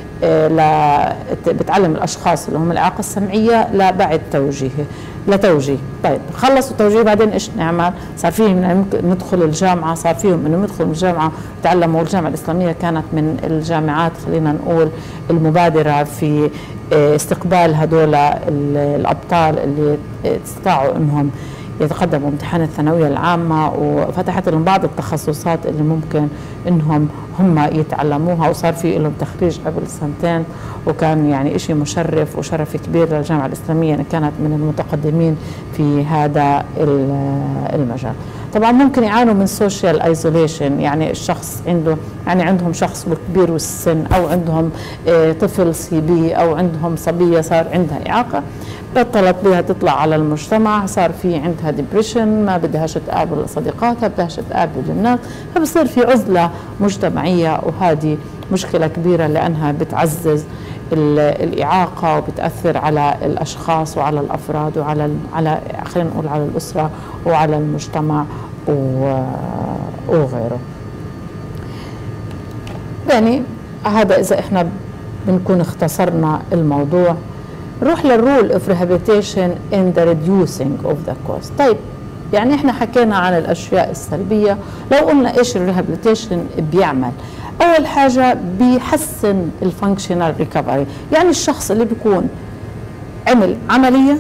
بتعلم الأشخاص اللي هم الإعاقة السمعية لا بعد توجيهي لتوجيه. طيب خلصوا توجيه بعدين ايش نعمل؟ صار فيهم ندخل الجامعة، صار فيهم انه يدخلوا الجامعة وتعلموا. الجامعة الإسلامية كانت من الجامعات خلينا نقول المبادرة في استقبال هدول الأبطال اللي استطاعوا انهم يتقدموا امتحان الثانوية العامة، وفتحت لهم بعض التخصصات اللي ممكن انهم هم يتعلموها، وصار في لهم تخريج قبل سنتين، وكان يعني اشي مشرف وشرف كبير للجامعة الإسلامية ان كانت من المتقدمين في هذا المجال. طبعا ممكن يعانوا من سوشيال ايزوليشن، يعني الشخص عنده يعني عندهم شخص كبير والسن، او عندهم طفل سي بي، او عندهم صبية صار عندها إعاقة بطلت بها تطلع على المجتمع، صار في عندها ديبريشن، ما بدهاش تقابل صديقاتها، بدهاش تقابل الناس، فبصير في عزلة مجتمعية، وهذه مشكلة كبيرة لأنها بتعزز الإعاقة وبتأثر على الأشخاص وعلى الأفراد وعلى على خلينا نقول على الأسرة وعلى المجتمع وغيره. يعني هذا إذا إحنا بنكون اختصرنا الموضوع. نروح للرول اوف ريهابيليتيشن ان ذا ريديوسينج اوف ذا كوست. طيب يعني احنا حكينا عن الاشياء السلبيه، لو قلنا ايش الريهابيليتيشن بيعمل؟ اول حاجه بيحسن الفانكشنال ريكفري، يعني الشخص اللي بيكون عمل عمليه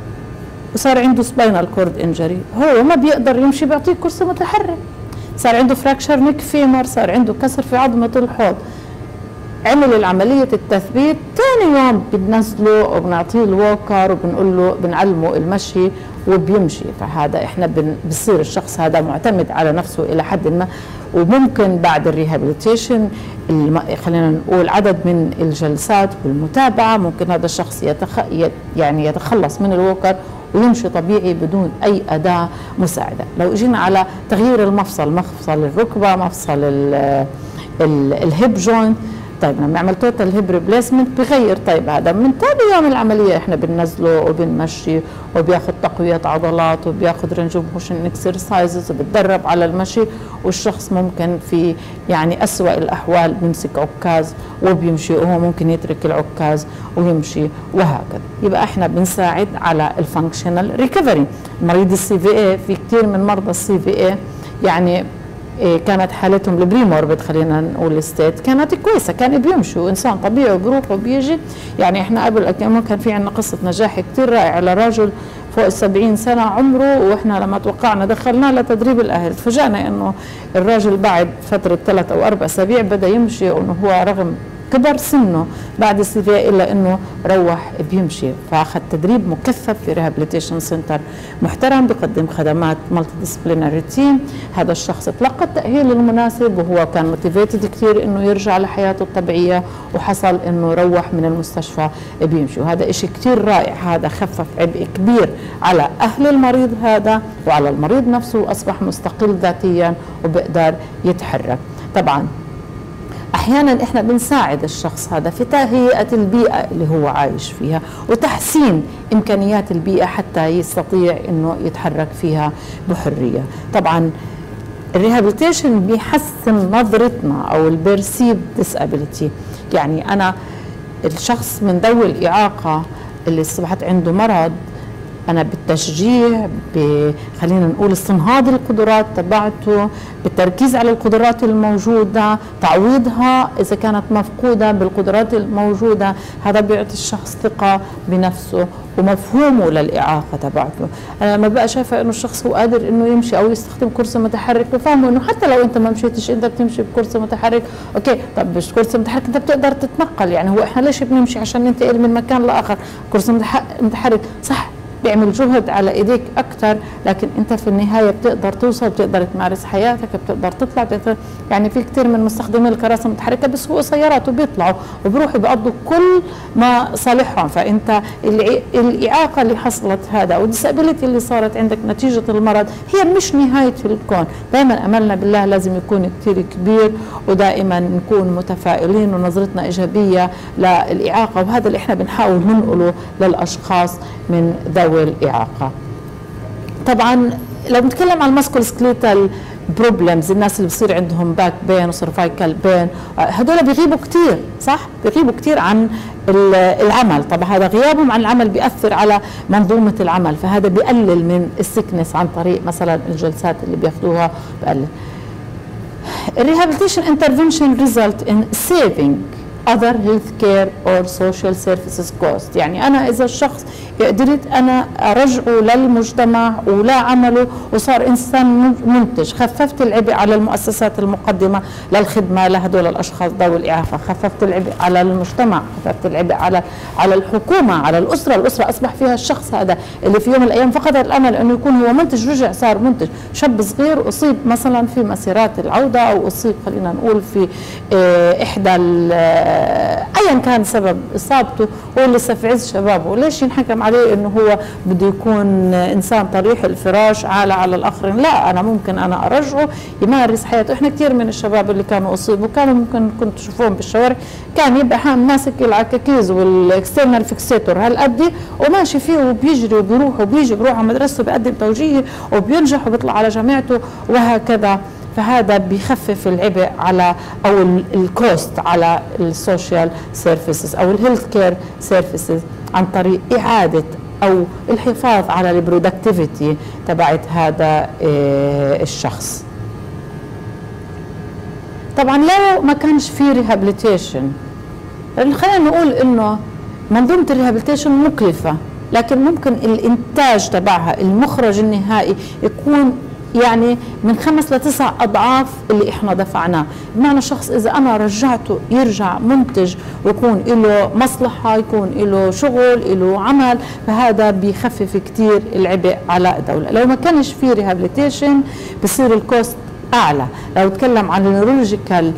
وصار عنده سباينال كورد انجري، هو ما بيقدر يمشي، بيعطيه كرسي متحرك. صار عنده فراكشر نيك فيمر، صار عنده كسر في عظمه الحوض، عمل العملية التثبيت، ثاني يوم بننزله وبنعطيه الووكر وبنقول له بنعلمه المشي وبيمشي. فهذا احنا بصير الشخص هذا معتمد على نفسه إلى حد ما. وممكن بعد الريهابيليتيشن خلينا نقول عدد من الجلسات والمتابعة ممكن هذا الشخص يتخ... يعني يتخلص من الووكر ويمشي طبيعي بدون أي أداة مساعدة. لو اجينا على تغيير المفصل، مفصل الركبة، مفصل ال... ال... الهيب جوينت، طيب لما نعمل توتال هيب ريبليسمنت بغير. طيب هذا من ثاني يوم العمليه احنا بننزله وبنمشي وبياخذ تقويه عضلات وبياخذ رينج اوف موشن اكسرسايزز وبتدرب على المشي، والشخص ممكن في يعني اسوأ الاحوال بيمسك عكاز وبيمشي، وهو ممكن يترك العكاز ويمشي وهكذا. يبقى احنا بنساعد على الفانكشنال ريكفري. مريض السي في اي، في كثير من مرضى السي في اي يعني كانت حالتهم البريموربد خلينا نقول ستيت كانت كويسه، كان بيمشوا انسان طبيعي وبيروح وبيجي. يعني احنا قبل كم كان في عندنا قصه نجاح كثير رائعه لرجل فوق السبعين سنه عمره، واحنا لما توقعنا دخلناه لتدريب الاهل، تفاجئنا انه الراجل بعد فتره ثلاث او اربع اسابيع بدا يمشي، وانه هو رغم كبر سنه بعد السي في الا انه روح بيمشي. فاخذ تدريب مكثف في ريهابيليتيشن سنتر محترم بقدم خدمات مالتي ديسبلينري تيم. هذا الشخص تلقى التاهيل المناسب، وهو كان موتيفيتد كثير انه يرجع لحياته الطبيعيه، وحصل انه روح من المستشفى بيمشي. وهذا شيء كثير رائع، هذا خفف عبء كبير على اهل المريض هذا وعلى المريض نفسه، واصبح مستقل ذاتيا وبقدر يتحرك. طبعا احيانا احنا بنساعد الشخص هذا في تهيئه البيئه اللي هو عايش فيها وتحسين امكانيات البيئه حتى يستطيع انه يتحرك فيها بحريه. طبعا الريهابيليتيشن بيحسن نظرتنا او البيرسيب ديسابيليتي، يعني انا الشخص من ذوي الإعاقة اللي أصبحت عنده مرض، أنا بالتشجيع، خلينا نقول استنهاض القدرات تبعته، بالتركيز على القدرات الموجودة، تعويضها إذا كانت مفقودة بالقدرات الموجودة، هذا بيعطي الشخص ثقة بنفسه ومفهومه للإعاقة تبعته. أنا لما بقى شايفة إنه الشخص هو قادر إنه يمشي أو يستخدم كرسي متحرك، بفهمه إنه حتى لو أنت ما مشيتش أنت بتمشي بكرسي متحرك، أوكي طب مش كرسي متحرك أنت بتقدر تتنقل، يعني هو إحنا ليش بنمشي عشان ننتقل من مكان لآخر؟ كرسي متحرك صح بيعمل جهد على ايديك اكثر، لكن انت في النهايه بتقدر توصل، بتقدر تمارس حياتك، بتقدر تطلع، بتقدر يعني في كثير من مستخدمي الكراسي المتحركه بيسوقوا سيارات وبيطلعوا وبيروحوا بيقضوا كل ما صالحهم. فانت الاعاقه اللي حصلت هذا والديسابيلتي اللي صارت عندك نتيجه المرض هي مش نهايه الكون. دائما املنا بالله لازم يكون كثير كبير، ودائما نكون متفائلين ونظرتنا ايجابيه للاعاقه، وهذا اللي احنا بنحاول ننقله للاشخاص من ذوي الإعاقة. طبعا لو بنتكلم عن الماسكول سكليتال بروبلمز، الناس اللي بصير عندهم باك بين وسيرفايكال بين، هدول بيغيبوا كثير صح؟ بيغيبوا كثير عن العمل. طبعا هذا غيابهم عن العمل بيأثر على منظومة العمل، فهذا بيقلل من السكنس عن طريق مثلا الجلسات اللي بياخذوها بقلل. Rehabilitation intervention result in saving other healthcare or social services cost. يعني أنا إذا الشخص قدرت أنا أرجعه للمجتمع ولعمله وصار إنسان منتج، خففت العبء على المؤسسات المقدمة للخدمة لهدول الأشخاص ذوي الإعاقة، خففت العبء على المجتمع، خففت العبء على على الحكومة، على الأسرة. الأسرة أصبح فيها الشخص هذا اللي في يوم من الأيام فقد الأمل أنه يكون هو منتج، رجع صار منتج. شاب صغير أصيب مثلا في مسيرات العودة، أو أصيب خلينا نقول في إحدى أيا كان سبب إصابته، هو لسه في عز شبابه، ليش ينحكم عليه انه هو بده يكون انسان طريح الفراش عالة على الاخرين؟ لا، انا ممكن انا ارجعه يمارس حياته. احنا كثير من الشباب اللي كانوا اصيبوا كانوا ممكن كنت تشوفوهم بالشوارع كان يبقى حام ماسك العكاكيز والاكسترنال فيكسيتور هالقد وماشي فيه وبيجري وبيروح وبيجي، بيروح على مدرسته بيقدم توجيهي وبينجح وبيطلع على جامعته وهكذا. فهذا بيخفف العبء على او الكوست على السوشيال سيرفيسز او الهيلث كير سيرفيسز عن طريق اعاده او الحفاظ على البرودكتيفيتي تبعت هذا الشخص. طبعا لو ما كانش في ريهابيليتيشن، خلينا نقول انه منظومه الريهابيليتيشن مكلفه، لكن ممكن الانتاج تبعها المخرج النهائي يكون يعني من خمس لتسع أضعاف اللي إحنا دفعناه. بمعنى الشخص إذا أنا رجعته يرجع منتج ويكون له مصلحة، يكون له شغل، له عمل، فهذا بيخفف كتير العبء على الدولة. لو ما كانش في ريهابيليتيشن بصير الكوست أعلى. لو نتكلم عن النيورولوجيكال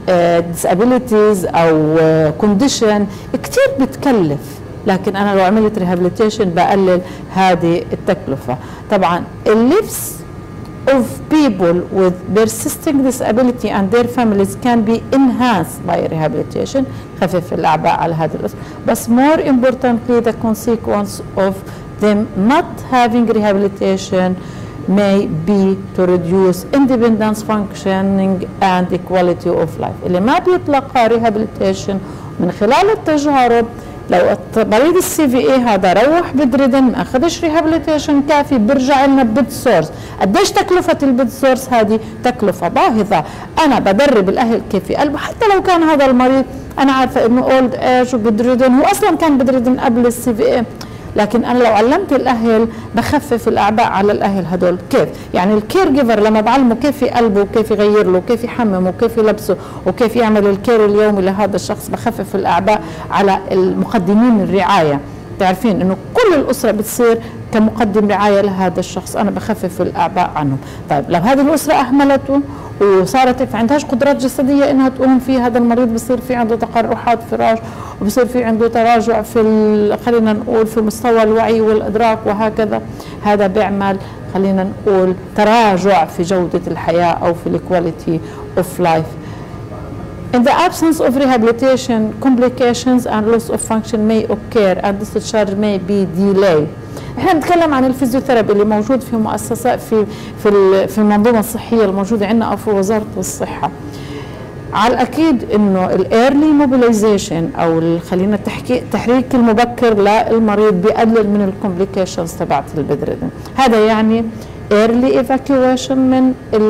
ديسابيليتيز أو كونديشن كتير بتكلف، لكن أنا لو عملت ريهابيليتيشن بقلل هذه التكلفة. طبعا اللبس of people with persisting disability and their families can be enhanced by rehabilitation، خفف الأعباء على هذه الأسرة. بس more importantly the consequence of them not having rehabilitation may be to reduce independence, functioning and equality of life. اللي ما بيتلقى rehabilitation من خلال التجارب، لو مريض السي في اي هذا روح بدريدن ما اخذش ريهابيليتيشن كافي بيرجع لنا بيد سورس. قديش تكلفه البيد سورس؟ هذه تكلفه باهظه. انا بدرب الاهل كيف يقلبوا، حتى لو كان هذا المريض انا عارفه انه اولد ايج وبدريدن، هو اصلا كان بدريدن قبل السي في اي، لكن انا لو علمت الاهل بخفف الاعباء على الاهل هدول. كيف؟ يعني الكير جيفر لما بعلمه كيف يقلبه وكيف يغير له وكيف يحممه وكيف يلبسه وكيف يعمل الكير اليومي لهذا الشخص، بخفف الاعباء على المقدمين الرعايه. تعرفين انه كل الاسره بتصير كمقدم رعايه لهذا الشخص، انا بخفف الاعباء عنهم. طيب لو هذه الاسره اهملته وصارت ما عندهاش قدرات جسديه انها تقوم في هذا المريض، بصير في عنده تقرحات فراش وبصير في عنده تراجع في خلينا نقول في مستوى الوعي والادراك وهكذا. هذا بيعمل خلينا نقول تراجع في جوده الحياه او في الكواليتي اوف لايف. In the absence of rehabilitation, complications and loss of function may occur and discharge may be delayed. احنا بنتكلم عن الفيزيوثيرابي اللي موجود في مؤسسات في في في المنظومه الصحيه الموجوده عندنا او في وزاره الصحه. على الأكيد إنه الإيرلي موبيلايزيشن أو خلينا التحريك المبكر للمريض بيقلل من الكومبليكيشنز تبعت البدردن. هذا يعني early evacuation من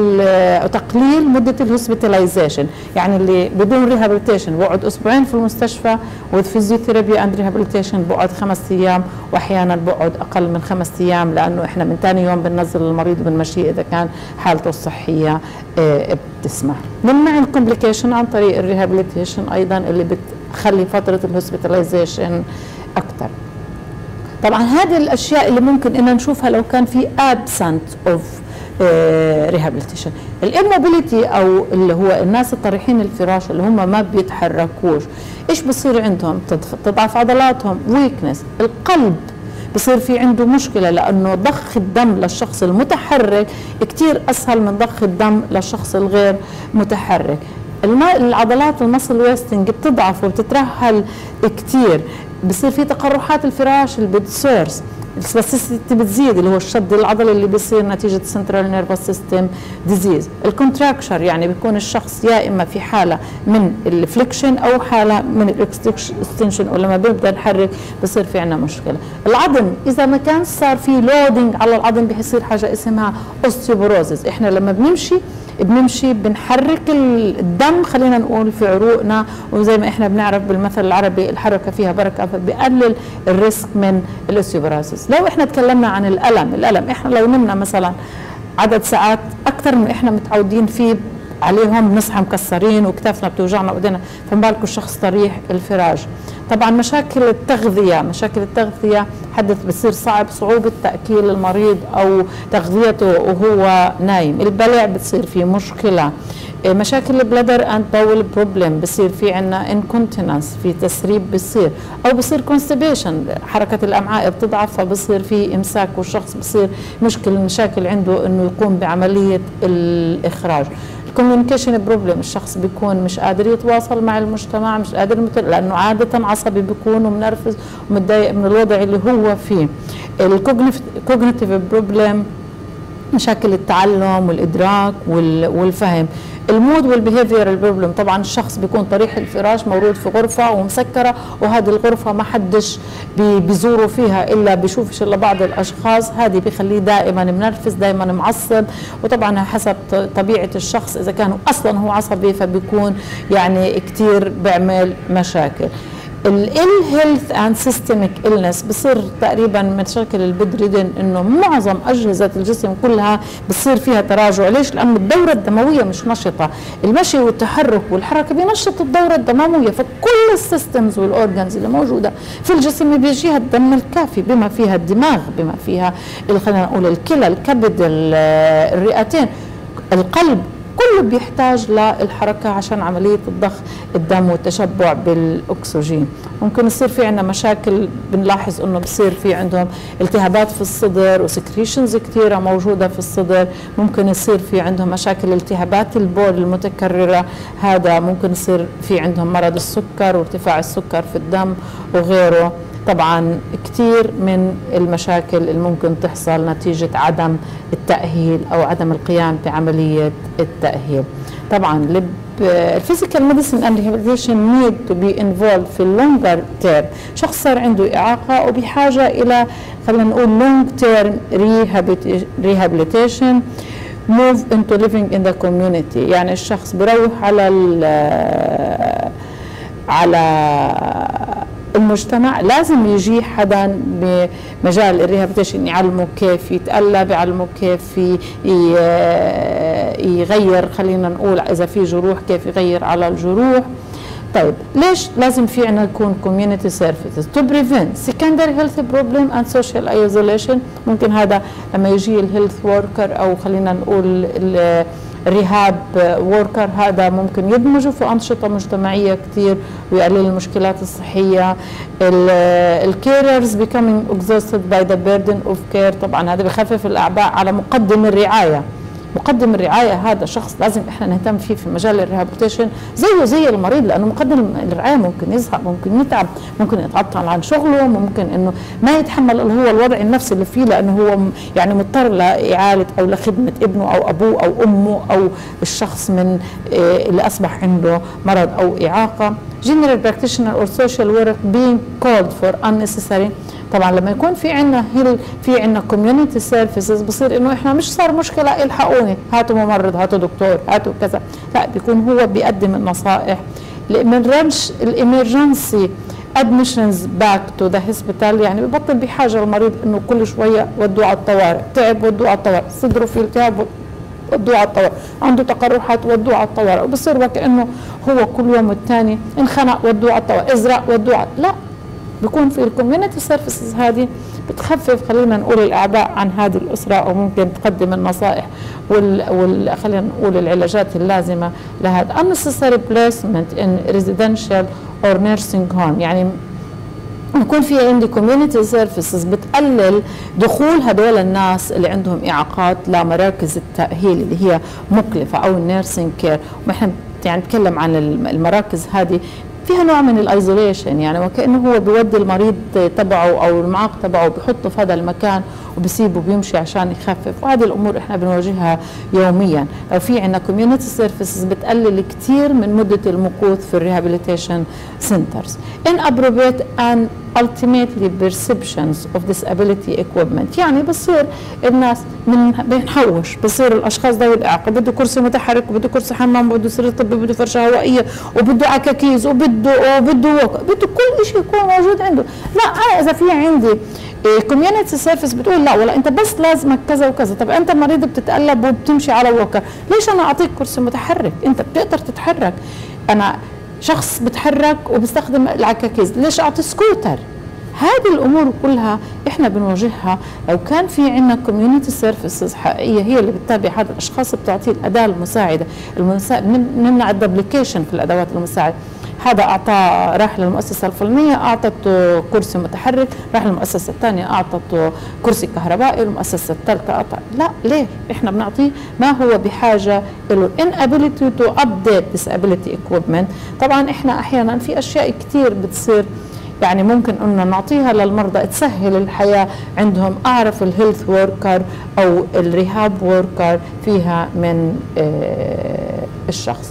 تقليل مدة الهوسبيتاليزيشن، يعني اللي بدون ريهابيليتيشن بقعد أسبوعين في المستشفى والفيزيوثيرابي اند ريهابيليتيشن بقعد خمس أيام، وأحيانا بقعد أقل من خمس أيام، لأنه إحنا من ثاني يوم بننزل المريض وبنمشيه إذا كان حالته الصحية بتسمح. بنمنع الكومبليكيشن عن طريق الريهابيليتيشن أيضا اللي بتخلي فترة الهوسبيتاليزيشن أكثر. طبعا هذه الاشياء اللي ممكن ان نشوفها لو كان في absent of ريهابيليتيشن. الاموبيليتي او اللي هو الناس الطريحين الفراش اللي هم ما بيتحركوش، ايش بصير عندهم؟ تضعف عضلاتهم، ويكنس. القلب بصير في عنده مشكله لانه ضخ الدم للشخص المتحرك كثير اسهل من ضخ الدم للشخص الغير متحرك. العضلات المسل ويستنج بتضعف وبتترهل كثير، بصير في تقرحات الفراش اللي بتصيرس، السباسيستي بتزيد اللي هو الشد العضلي اللي بيصير نتيجه سنترال نيرفس سيستم ديزيز. الكونتراكشر يعني بيكون الشخص يا اما في حاله من الفليكشن او حاله من الاكستنشن، ولما بنبدا نحرك بصير في عندنا مشكله. العظم اذا ما كان صار في لودنج على العظم بيصير حاجه اسمها اوستيوبروزيس. احنا لما بنمشي بنمشي بنحرك الدم خلينا نقول في عروقنا، وزي ما احنا بنعرف بالمثل العربي الحركه فيها بركه، فبيقلل الريسك من الاوستيوبروزيس. لو احنا تكلمنا عن الالم، الالم احنا لو نمنا مثلا عدد ساعات اكثر من احنا متعودين فيه عليهم بنصحى مكسرين وكتافنا بتوجعنا وايدينا، فما بالكم الشخص طريح الفراش. طبعا مشاكل التغذيه، مشاكل التغذيه حدث بصير صعب، صعوبه تاكيل المريض او تغذيته وهو نايم. البلع بتصير فيه مشكله. مشاكل البلادر اند باول بروبلم بصير في عندنا انكونتيننس، في تسريب بصير، او بصير كونستيبيشن، حركه الامعاء بتضعف فبصير في امساك والشخص بصير مشكل مشاكل عنده انه يقوم بعمليه الاخراج. الكوميونيكيشن بروبلم، الشخص بيكون مش قادر يتواصل مع المجتمع، مش قادر متل... لانه عاده عصبي بيكون ومنرفز ومتضايق من الوضع اللي هو فيه. الكوجنيتيف بروبلم، مشاكل التعلم والادراك والفهم. المود والبيهيفير بروبلم، طبعا الشخص بيكون طريح الفراش مورود في غرفه ومسكره، وهذه الغرفه ما حدش بيزوره فيها الا بيشوفش الا بعض الاشخاص، هذه بيخليه دائما منرفز، دائما معصب، وطبعا حسب طبيعه الشخص اذا كان اصلا هو عصبي فبيكون يعني كثير بيعمل مشاكل. الال هيلث اند سيستميك إلنس بصير تقريبا مشاكل البدردن انه معظم اجهزه الجسم كلها بصير فيها تراجع. ليش؟ لانه الدوره الدمويه مش نشطه، المشي والتحرك والحركه بينشط الدوره الدمويه، فكل السيستمز والاورجنز اللي موجوده في الجسم بيجيها الدم الكافي بما فيها الدماغ، بما فيها خلينا نقول الكلى، الكبد، الرئتين، القلب، كله بيحتاج للحركة عشان عملية الضخ الدم والتشبع بالأكسجين. ممكن يصير في عندنا مشاكل، بنلاحظ انه بصير في عندهم التهابات في الصدر وسكريشنز كثيرة موجودة في الصدر، ممكن يصير في عندهم مشاكل التهابات البول المتكررة، هذا ممكن يصير في عندهم مرض السكر وارتفاع السكر في الدم وغيره. طبعا كثير من المشاكل اللي ممكن تحصل نتيجة عدم التأهيل أو عدم القيام بعملية التأهيل. طبعا الفيزيكال ميديسن اند ريهابيليتيشن نيد تو بي انفولد في اللونجر تيرم، شخص صار عنده إعاقة وبحاجة إلى خلينا نقول لونج تيرم ريهابيليتيشن move into living in the community، يعني الشخص بيروح على على المجتمع، لازم يجي حدا بمجال الريهابيليتيشن يعلمه كيف يتقلب، يعلمه كيف يغير خلينا نقول اذا في جروح كيف يغير على الجروح. طيب ليش لازم في عنا يكون community services to prevent secondary health problem and social isolation؟ ممكن هذا لما يجي الهيلث وركر او خلينا نقول الريهاب ووركر، هذا ممكن يدمجوا في أنشطة مجتمعية كتير ويقلل المشكلات الصحية. الكيررز becoming exhausted by the burden of care، طبعا هذا بخفف الأعباء على مقدم الرعاية، مقدم الرعايه هذا شخص لازم احنا نهتم فيه في مجال الريهابيليتيشن زيه زي المريض، لانه مقدم الرعايه ممكن يزهق، ممكن يتعب، ممكن يتعطل عن شغله، ممكن انه ما يتحمل اللي هو الوضع النفسي اللي فيه، لانه هو يعني مضطر لاعاله او لخدمه ابنه او ابوه او امه او الشخص من اللي اصبح عنده مرض او اعاقه. General practitioner or social work being called for unnecessary. طبعا لما يكون في عندنا في عندنا community services بصير انه احنا مش صار مشكله الحقوني، هاتوا ممرض، هاتوا دكتور، هاتوا كذا، لا بيكون هو بيقدم النصائح لإمرجنس الامرجنسي admissions back to the hospital، يعني ببطل بحاجه المريض انه كل شويه ودوه على الطوارئ، تعب ودوه على الطوارئ، صدره في التهاب ودوه على الطوارئ، عنده تقرحات ودوه على الطوارئ، وبصير وكانه هو كل يوم والثاني انخنق ودوه على الطوارئ، ازرق ودوه على، لا بيكون في الكوميونتي سيرفيسز هذه بتخفف خلينا نقول الاعباء عن هذه الاسره، او ممكن تقدم النصائح وال, وال خلينا نقول العلاجات اللازمه لهذا. unnecessary placement in residential or nursing home، يعني يكون في عندي كوميونتي سيرفيسز بتقلل دخول هدول الناس اللي عندهم اعاقات لمراكز التاهيل اللي هي مكلفه او النيرسينج كير، ونحن يعني نتكلم عن المراكز هذه فيها نوع من الايزوليشن، يعني وكانه هو بيودي المريض تبعه او المعاق تبعه بحطه في هذا المكان وبسيبه بيمشي عشان يخفف، وهذه الامور احنا بنواجهها يوميا. لو في عندنا كوميونتي سيرفيسز بتقلل كثير من مده المكوث في الريهابيليتيشن سنترز. inappropriate and ultimately perceptions of disability equipment، يعني بصير الناس من بنحوش، بصير الاشخاص ذوي الاعاقه بده كرسي متحرك وبده كرسي حمام وبده سرير طبي وبده فرشه هوائيه وبده عكاكيز وبده وبده بده كل شيء يكون موجود عنده. لا انا اذا في عندي كوميونتي سيرفيس بتقول لا والله انت بس لازمك كذا وكذا، طب انت مريض بتتقلب وبتمشي على ووكر، ليش انا اعطيك كرسي متحرك؟ انت بتقدر تتحرك، انا شخص بتحرك وبستخدم العكاكيز، ليش اعطي سكوتر؟ هذه الامور كلها احنا بنواجهها لو كان في عندنا كوميونتي سيرفيسز حقيقيه هي اللي بتتابع هذا الاشخاص، بتعطيه الاداه المساعده، المساعد نمنع الدبليكيشن في الادوات المساعده. هذا اعطاه راح للمؤسسه الفلانيه اعطته كرسي متحرك، راح للمؤسسه الثانيه اعطته كرسي كهربائي، المؤسسه الثالثه اعطى، لا ليه؟ احنا بنعطيه ما هو بحاجه له. inability to update disability equipment، طبعا احنا احيانا في اشياء كثير بتصير يعني ممكن انه نعطيها للمرضى تسهل الحياه عندهم. اعرف الهيلث وركر او الريهاب وركر فيها من آه الشخص.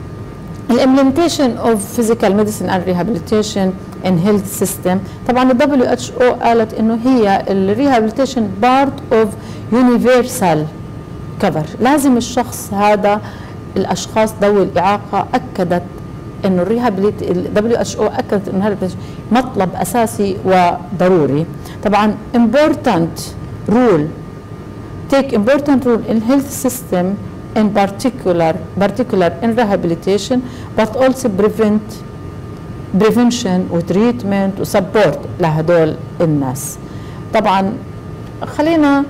الامبلمنتيشن اوف فيزيكال ميديسين اند ريهابيليتيشن ان هيلث سيستم، طبعا الدبليو اتش او قالت انه هي الريهابيليتيشن بارت اوف يونيفرسال كفر، لازم الشخص هذا الاشخاص ذوي الاعاقه اكدت انه الريهابيليت الدبليو اتش او اكدت انه هذا مطلب اساسي وضروري. طبعا important rule take important role in health system in particular particular in rehabilitation but also prevent prevention وتريتمنت وسبورت لهدول الناس. طبعا خلينا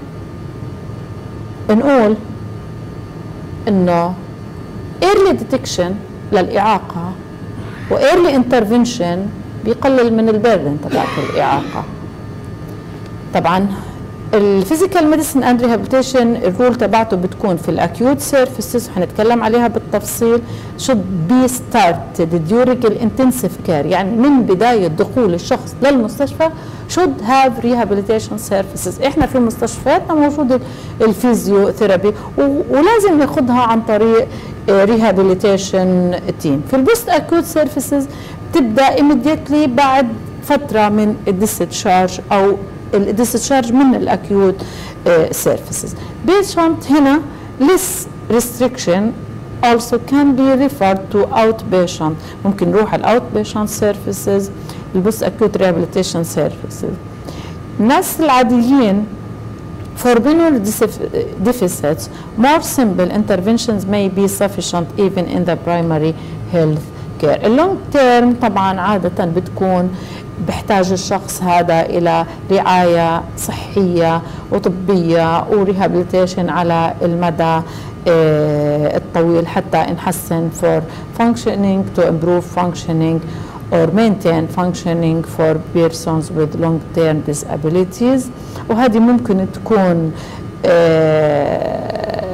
نقول انه early detection للإعاقة و early intervention بيقلل من البردن تبعت الإعاقة. طبعا الفيزيكال ميديسين اند ريهابيليتيشن الرول تبعته بتكون في الاكيوت سيرفيسز، حنتكلم عليها بالتفصيل. should be started during الانتنسيف كير، يعني من بداية دخول الشخص للمستشفى should have rehabilitation services. احنا في مستشفياتنا موجود الفيزيوثيرابي ولازم ناخذها عن طريق ريهابيليتيشن تيم. في البوست اكيوت سيرفيسز بتبدا immediately بعد فتره من الديسشارج او الديسشارج من الاكيوت سيرفيسز. بيشنت هنا less restriction also can be referred to outpatient، ممكن نروح على outpatient services البوست اكيوت ريهابيليتيشن سيرفيسز. الناس العاديين for minor deficits more simple interventions may be sufficient even in the primary health care. اللونج تيرم طبعا عادة بتكون بيحتاج الشخص هذا إلى رعاية صحية وطبية وريهابيليتيشن على المدى الطويل حتى نحسن for functioning to improve functioning or maintain functioning for persons with long-term disabilities. وهذه ممكن تكون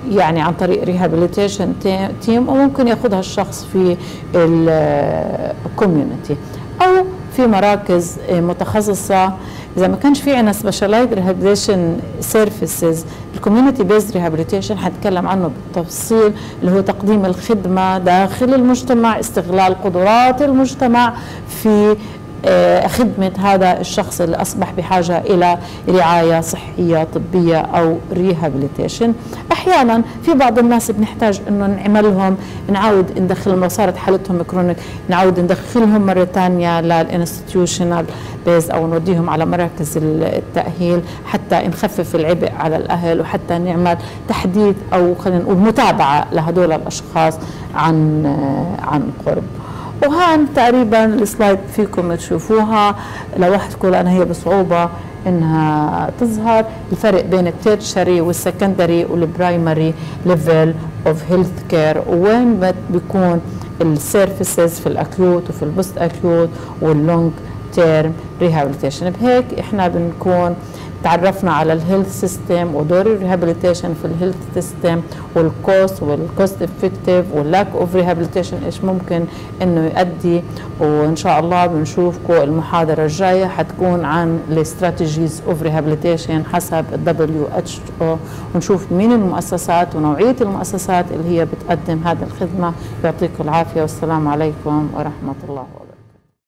يعني عن طريق ريهابيليتيشن تيم، وممكن ياخذها الشخص في الكوميونتي او في مراكز متخصصه. اذا ما كانش في عندنا سبيشالايزد ريهابيليتيشن سيرفيسز، الكوميونتي بيزد ريهابيليتيشن حنتكلم عنه بالتفصيل، اللي هو تقديم الخدمه داخل المجتمع، استغلال قدرات المجتمع في خدمة هذا الشخص اللي أصبح بحاجة إلى رعاية صحية طبية أو ريهابيليتيشن. أحيانا في بعض الناس بنحتاج إنه نعملهم، نعاود ندخل لو صارت حالتهم كرونيك، نعاود ندخلهم مرة ثانية للانستتيوشنال بيز أو نوديهم على مراكز التأهيل حتى نخفف العبء على الأهل، وحتى نعمل تحديث أو خلينا نقول متابعة لهدول الأشخاص عن عن قرب. وهان تقريبا السلايد فيكم تشوفوها لوحدكم لأن هي بصعوبة انها تظهر الفرق بين التيرشري والسكندري والبرايمري ليفل اوف هيلث كير، وين بيكون السيرفيسز في الاكيوت وفي البوست اكيوت واللونج تيرم ريهابيليتيشن. بهيك احنا بنكون تعرفنا على الهيلث سيستم ودور الريهابيليتيشن في الهيلث سيستم، والكوست والكوست افكتيف واللاك اوف ريهابيليتيشن ايش ممكن انه يؤدي. وان شاء الله بنشوفكم المحاضره الجايه حتكون عن الاستراتيجيز اوف ريهابيليتيشن حسب الدبليو اتش او، ونشوف مين المؤسسات ونوعيه المؤسسات اللي هي بتقدم هذه الخدمه. يعطيكم العافيه والسلام عليكم ورحمه الله وبركاته.